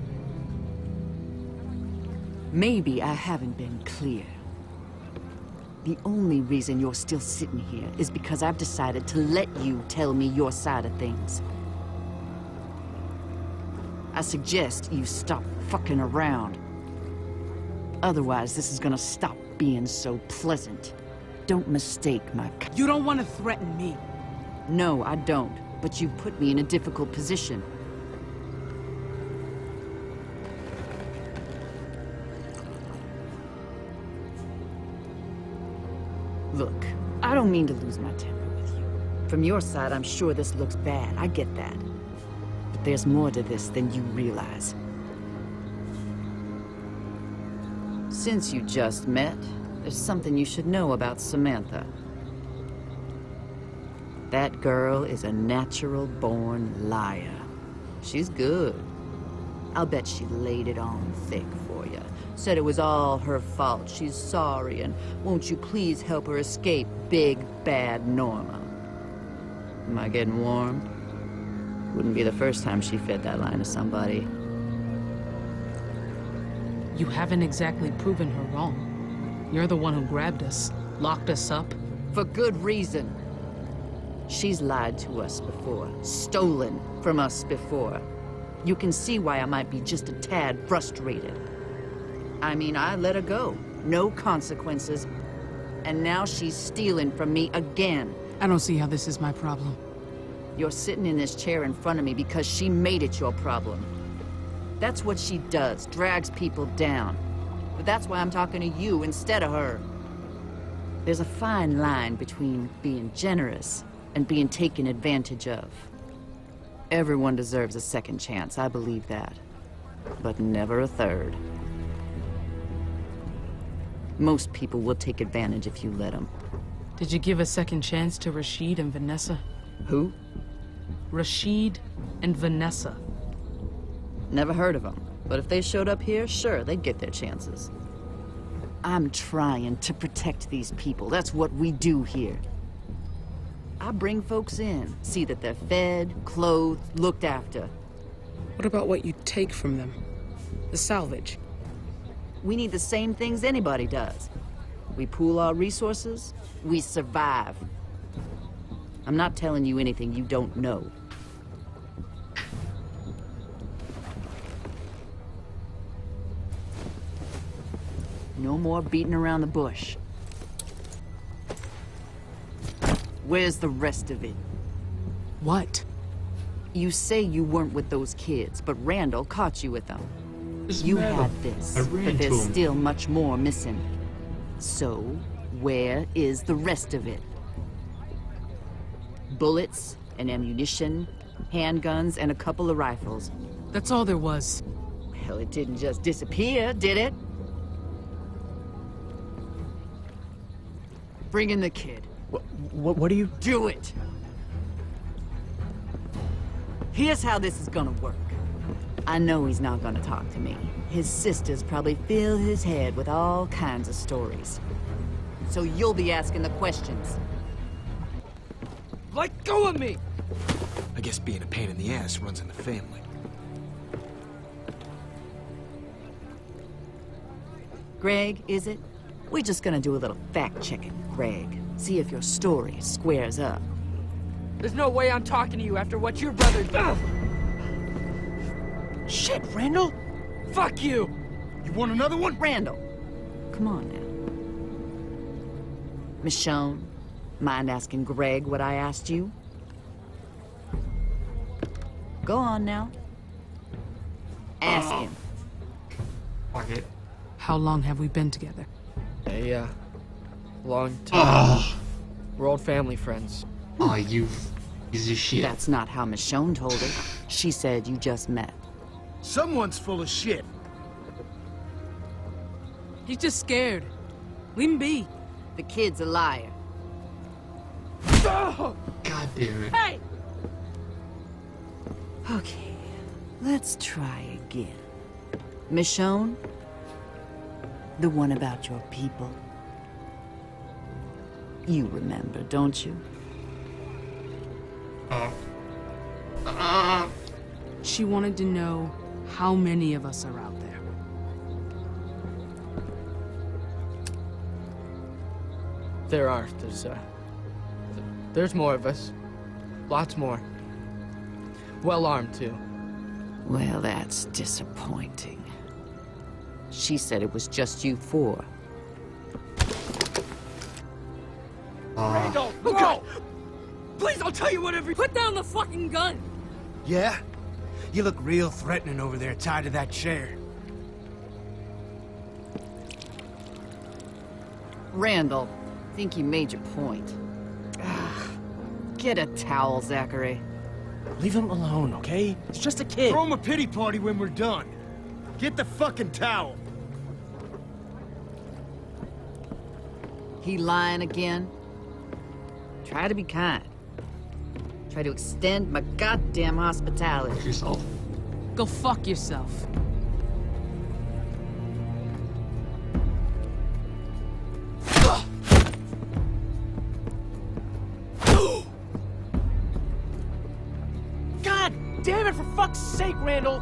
Maybe I haven't been clear. The only reason you're still sitting here is because I've decided to let you tell me your side of things. I suggest you stop fucking around. Otherwise, this is gonna stop being so pleasant. Don't mistake my... You don't want to threaten me. No, I don't. But you put me in a difficult position. Look, I don't mean to lose my temper with you. From your side, I'm sure this looks bad. I get that. But there's more to this than you realize. Since you just met, there's something you should know about Samantha. That girl is a natural-born liar. She's good. I'll bet she laid it on thick for you. Said it was all her fault. She's sorry, and won't you please help her escape big, bad Norma? Am I getting warm? Wouldn't be the first time she fed that line to somebody. You haven't exactly proven her wrong. You're the one who grabbed us, locked us up. For good reason. She's lied to us before, stolen from us before. You can see why I might be just a tad frustrated. I mean, I let her go. No consequences. And now she's stealing from me again. I don't see how this is my problem. You're sitting in this chair in front of me because she made it your problem. That's what she does, drags people down. But that's why I'm talking to you instead of her. There's a fine line between being generous and being taken advantage of. Everyone deserves a second chance, I believe that. But never a third. Most people will take advantage if you let them. Did you give a second chance to Rashid and Vanessa? Who? Rashid and Vanessa. Never heard of them. But if they showed up here, sure, they'd get their chances. I'm trying to protect these people. That's what we do here. I bring folks in, see that they're fed, clothed, looked after. What about what you take from them? The salvage? We need the same things anybody does. We pool our resources, we survive. I'm not telling you anything you don't know. No more beating around the bush. Where's the rest of it? What? You say you weren't with those kids, but Randall caught you with them. You had this, but there's still much more missing. So, where is the rest of it? Bullets and ammunition, handguns, and a couple of rifles. That's all there was. Well, it didn't just disappear, did it? Bring in the kid. What do you... Do it! Here's how this is gonna work. I know he's not gonna talk to me. His sisters probably fill his head with all kinds of stories. So you'll be asking the questions. Let go of me! I guess being a pain in the ass runs in the family. Greg, is it? We're just gonna do a little fact-checking, Greg. See if your story squares up. There's no way I'm talking to you after what your brother did. Shit, Randall! Fuck you! You want another one? Randall, come on now. Michonne, mind asking Greg what I asked you? Go on now. Ask him. Fuck it. How long have we been together? A long time. We're old family friends. Oh, you piece of shit. That's not how Michonne told it. She said you just met. Someone's full of shit. He's just scared. Leave him be. The kid's a liar. God damn it. Hey! Okay, let's try again. Michonne, the one about your people. You remember, don't you? She wanted to know how many of us are out there. There are. There's more of us. Lots more. Well armed, too. Well, that's disappointing. She said it was just you four. Randall, look out! Please, I'll tell you whatever. Put down the fucking gun! Yeah? You look real threatening over there tied to that chair. Randall, I think you made your point. Get a towel, Zachary. Leave him alone, okay? It's just a kid. Throw him a pity party when we're done. Get the fucking towel. He lying again? Try to be kind. Try to extend my goddamn hospitality. Fuck yourself. Go fuck yourself. God damn it, for fuck's sake, Randall!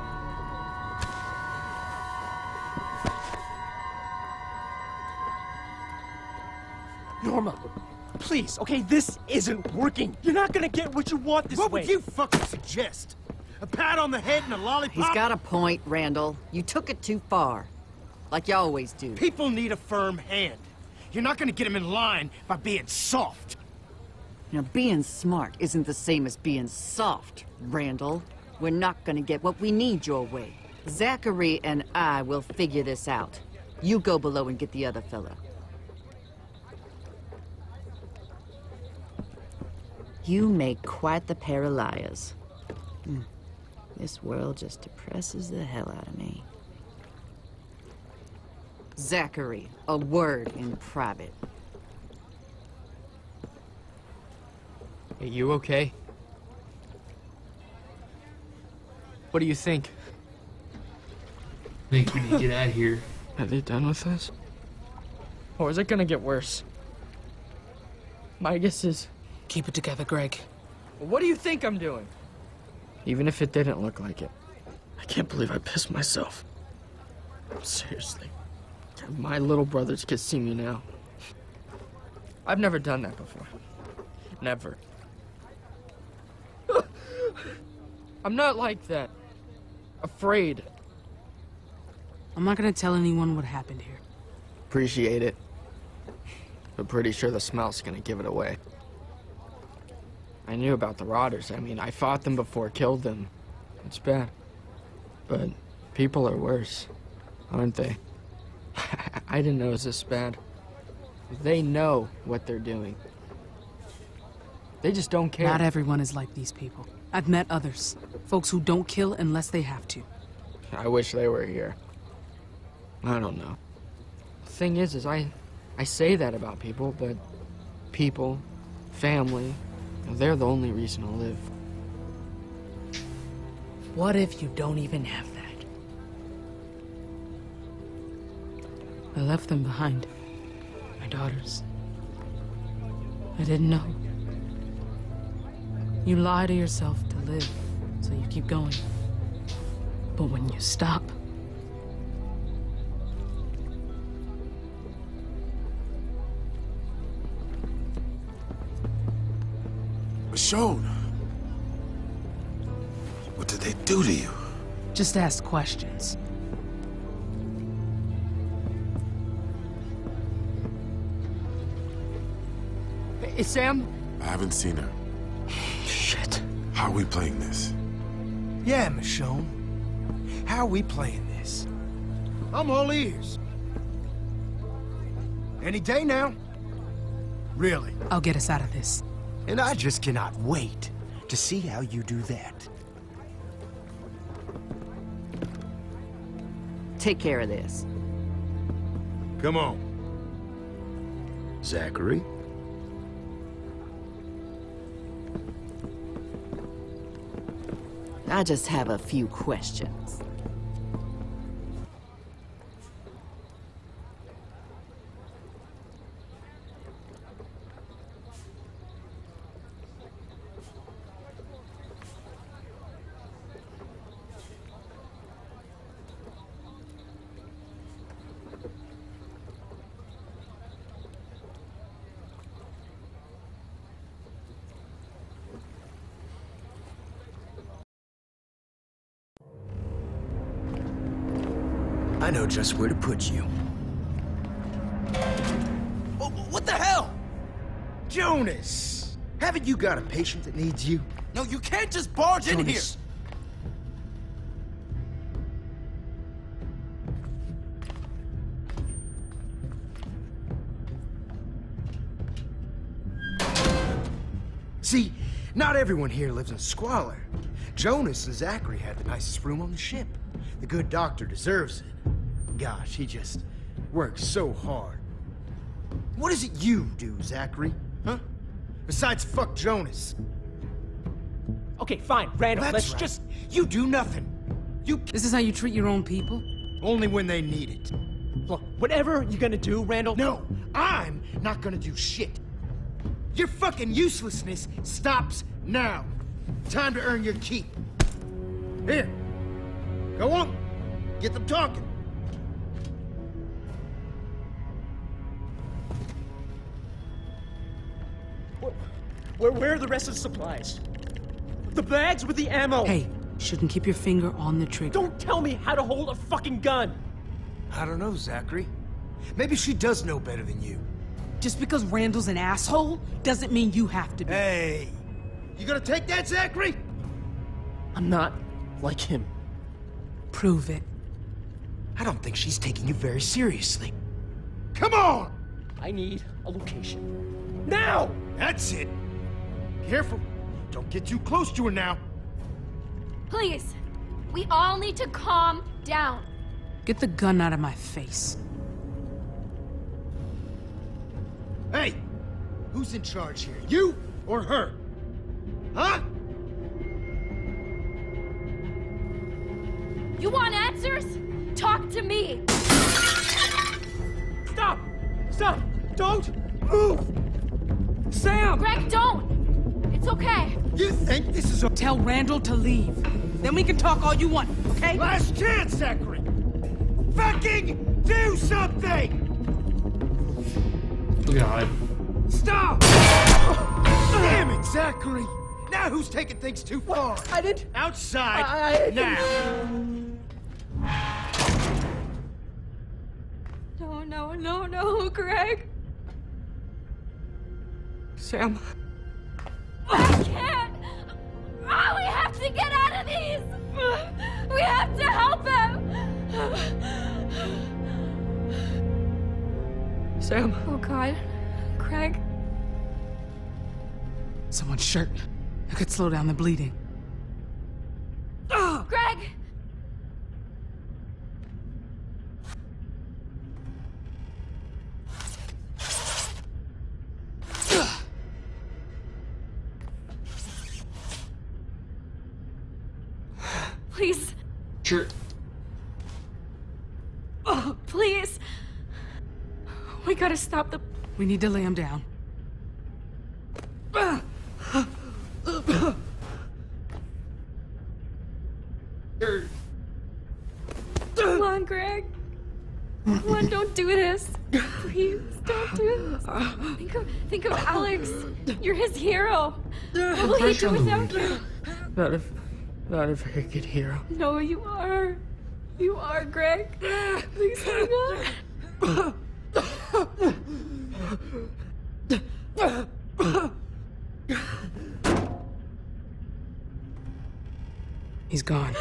Norma, please, okay, this isn't working. You're not gonna get what you want this way. What would you fucking suggest? A pat on the head and a lollipop? He's got a point, Randall. You took it too far. Like you always do. People need a firm hand. You're not gonna get them in line by being soft. Now, being smart isn't the same as being soft, Randall. We're not gonna get what we need your way. Zachary and I will figure this out. You go below and get the other fella. You make quite the pair of liars. This world just depresses the hell out of me. Zachary, a word in private. Are you okay? What do you think? I think we need to get out of here. Are they done with us? Or is it gonna get worse? My guess is... Keep it together, Greg. What do you think I'm doing? Even if it didn't look like it. I can't believe I pissed myself. Seriously. My little brothers can see me now. I've never done that before. Never. I'm not like that. Afraid. I'm not gonna tell anyone what happened here. Appreciate it. But pretty sure the smell's gonna give it away. I knew about the Rotters. I mean, I fought them before, killed them. It's bad. But people are worse, aren't they? I didn't know it was this bad. They know what they're doing. They just don't care. Not everyone is like these people. I've met others. Folks who don't kill unless they have to. I wish they were here. I don't know. The thing is I say that about people, but people, family, they're the only reason to live. What if you don't even have that? I left them behind. My daughters. I didn't know. You lie to yourself to live, so you keep going. But when you stop, Michonne, what did they do to you? just ask questions. Hey, Sam? I haven't seen her. Shit. How are we playing this? Yeah, Michonne. How are we playing this? I'm all ears. Any day now. Really. I'll get us out of this. And I just cannot wait to see how you do that. Take care of this. Come on. Zachary? I just have a few questions. I know just where to put you. What the hell? Jonas! Haven't you got a patient that needs you? No, you can't just barge in here! See, not everyone here lives in squalor. Jonas and Zachary had the nicest room on the ship. The good doctor deserves it. Gosh, he just works so hard. What is it you do, Zachary? Huh? Besides fuck Jonas. Okay, fine, Randall, That's let's right. just... You do nothing. This is how you treat your own people? Only when they need it. Look, whatever you're gonna do, Randall... No, I'm not gonna do shit. Your fucking uselessness stops now. Time to earn your keep. Here. Go on. Get them talking. Where are the rest of the supplies? The bags with the ammo! Hey, shouldn't keep your finger on the trigger. Don't tell me how to hold a fucking gun! I don't know, Zachary. Maybe she does know better than you. Just because Randall's an asshole doesn't mean you have to be. Hey, you gonna take that, Zachary? I'm not like him. Prove it. I don't think she's taking you very seriously. Come on! I need a location. Now! That's it. Careful. Don't get too close to her now. Please, we all need to calm down. Get the gun out of my face. Hey, who's in charge here? You or her? Huh? You want answers? Talk to me. Stop! Stop! Don't move! Sam! Greg, don't! It's okay. You think this is a... Tell Randall to leave. Then we can talk all you want, okay? Last chance, Zachary! Fucking do something! God. Stop! Damn it, Zachary! Now who's taking things too far? I did... Outside, now! No, Greg. Sam. I can't! Oh, we have to get out of these! We have to help him! Sam. Oh God. Craig. Someone's shirt. I could slow down the bleeding. Oh, Greg! Please. Sure. Oh, please. We gotta stop the... We need to lay him down. Sure. Come on, Greg. Come on, don't do this. Please, don't do this. Think of Alex. You're his hero. What will he do without you? Not a very good hero. No, you are. You are, Greg. Please hang on. He's gone.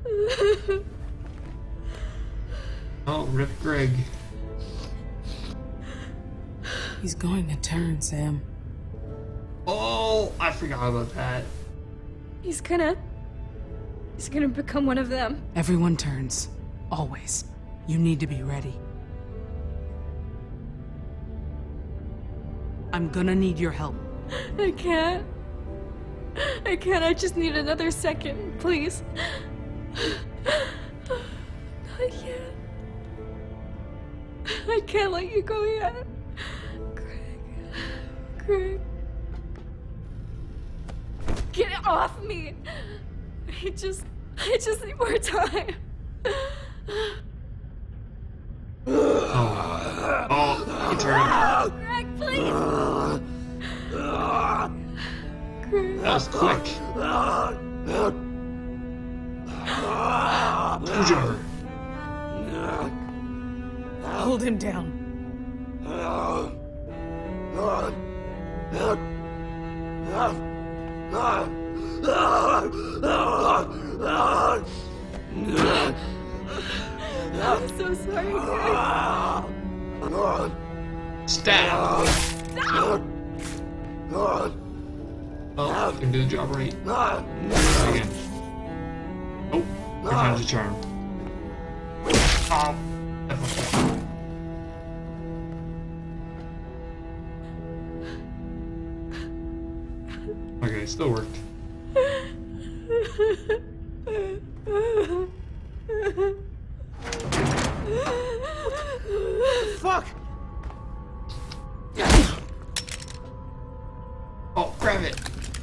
Oh, rip Greg. He's going to turn, Sam. Oh, I forgot about that. He's gonna become one of them. Everyone turns. Always. You need to be ready. I'm gonna need your help. I can't. I just need another second, please. I can't. I can't let you go yet. Greg. Get it off me. I just need more time. Oh, he turned. Greg, please. Greg. That was quick. Screwdriver. Hold him down. I'm so sorry, Greg. Stab. Stop! Oh, can do the job right. Again. Oh, here comes the charm. Oh. Okay, still worked. Fuck! Oh, grab it.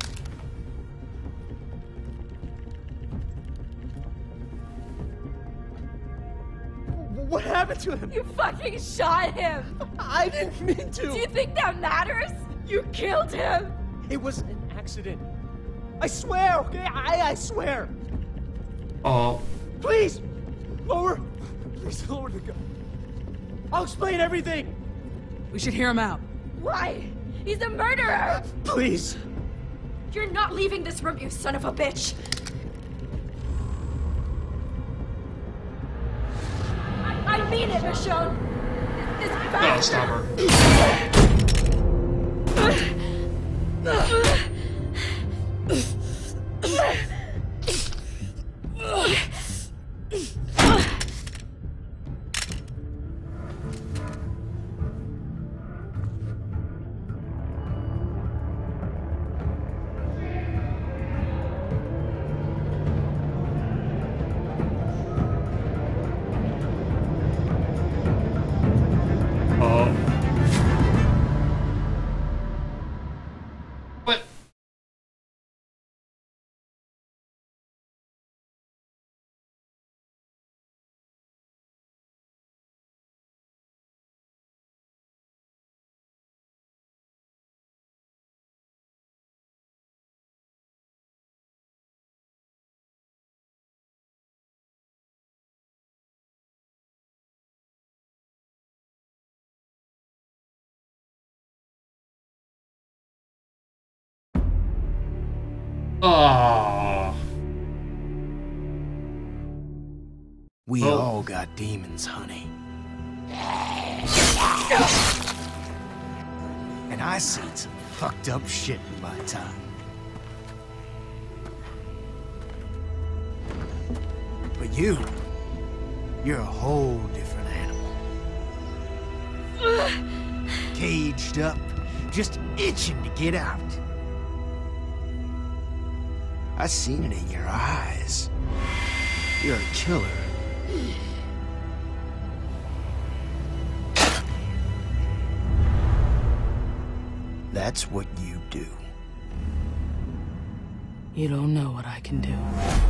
What happened to him? You fucking shot him! I didn't mean to! Do you think that matters? You killed him! It was an accident. I swear, okay? I swear! Oh. Please! Lower! Please lower the gun. I'll explain everything! We should hear him out. Why? He's a murderer! Please! You're not leaving this room, you son of a bitch! I mean it, Michonne! This bastard! Oh, stop her. What? Oh. We all got demons, honey. I seen some fucked up shit in my time. But you're a whole different animal. Caged up, just itching to get out. I seen it in your eyes. You're a killer. That's what you do. You don't know what I can do.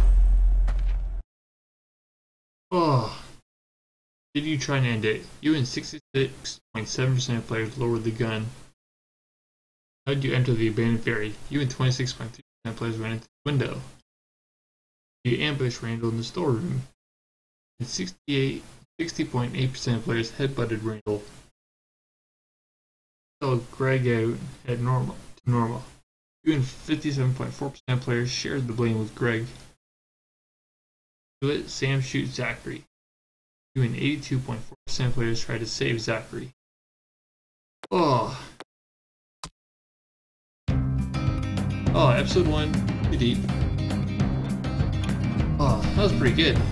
Oh. Did you try and end it? You and 66.7% of players lowered the gun. How did you enter the abandoned ferry? You and 26.3% of players ran into the window. You ambushed Randall in the storeroom. And 60.8% of players headbutted Randall. So Greg out at normal. You and 57.4% of players shared the blame with Greg. You let Sam shoot Zachary. You and 82.4% of players tried to save Zachary. Oh, episode 1, too deep. Oh, that was pretty good.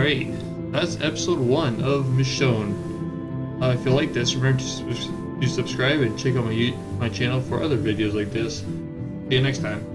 Alright, that's episode 1 of Michonne. If you like this, remember to subscribe and check out my channel for other videos like this. See you next time.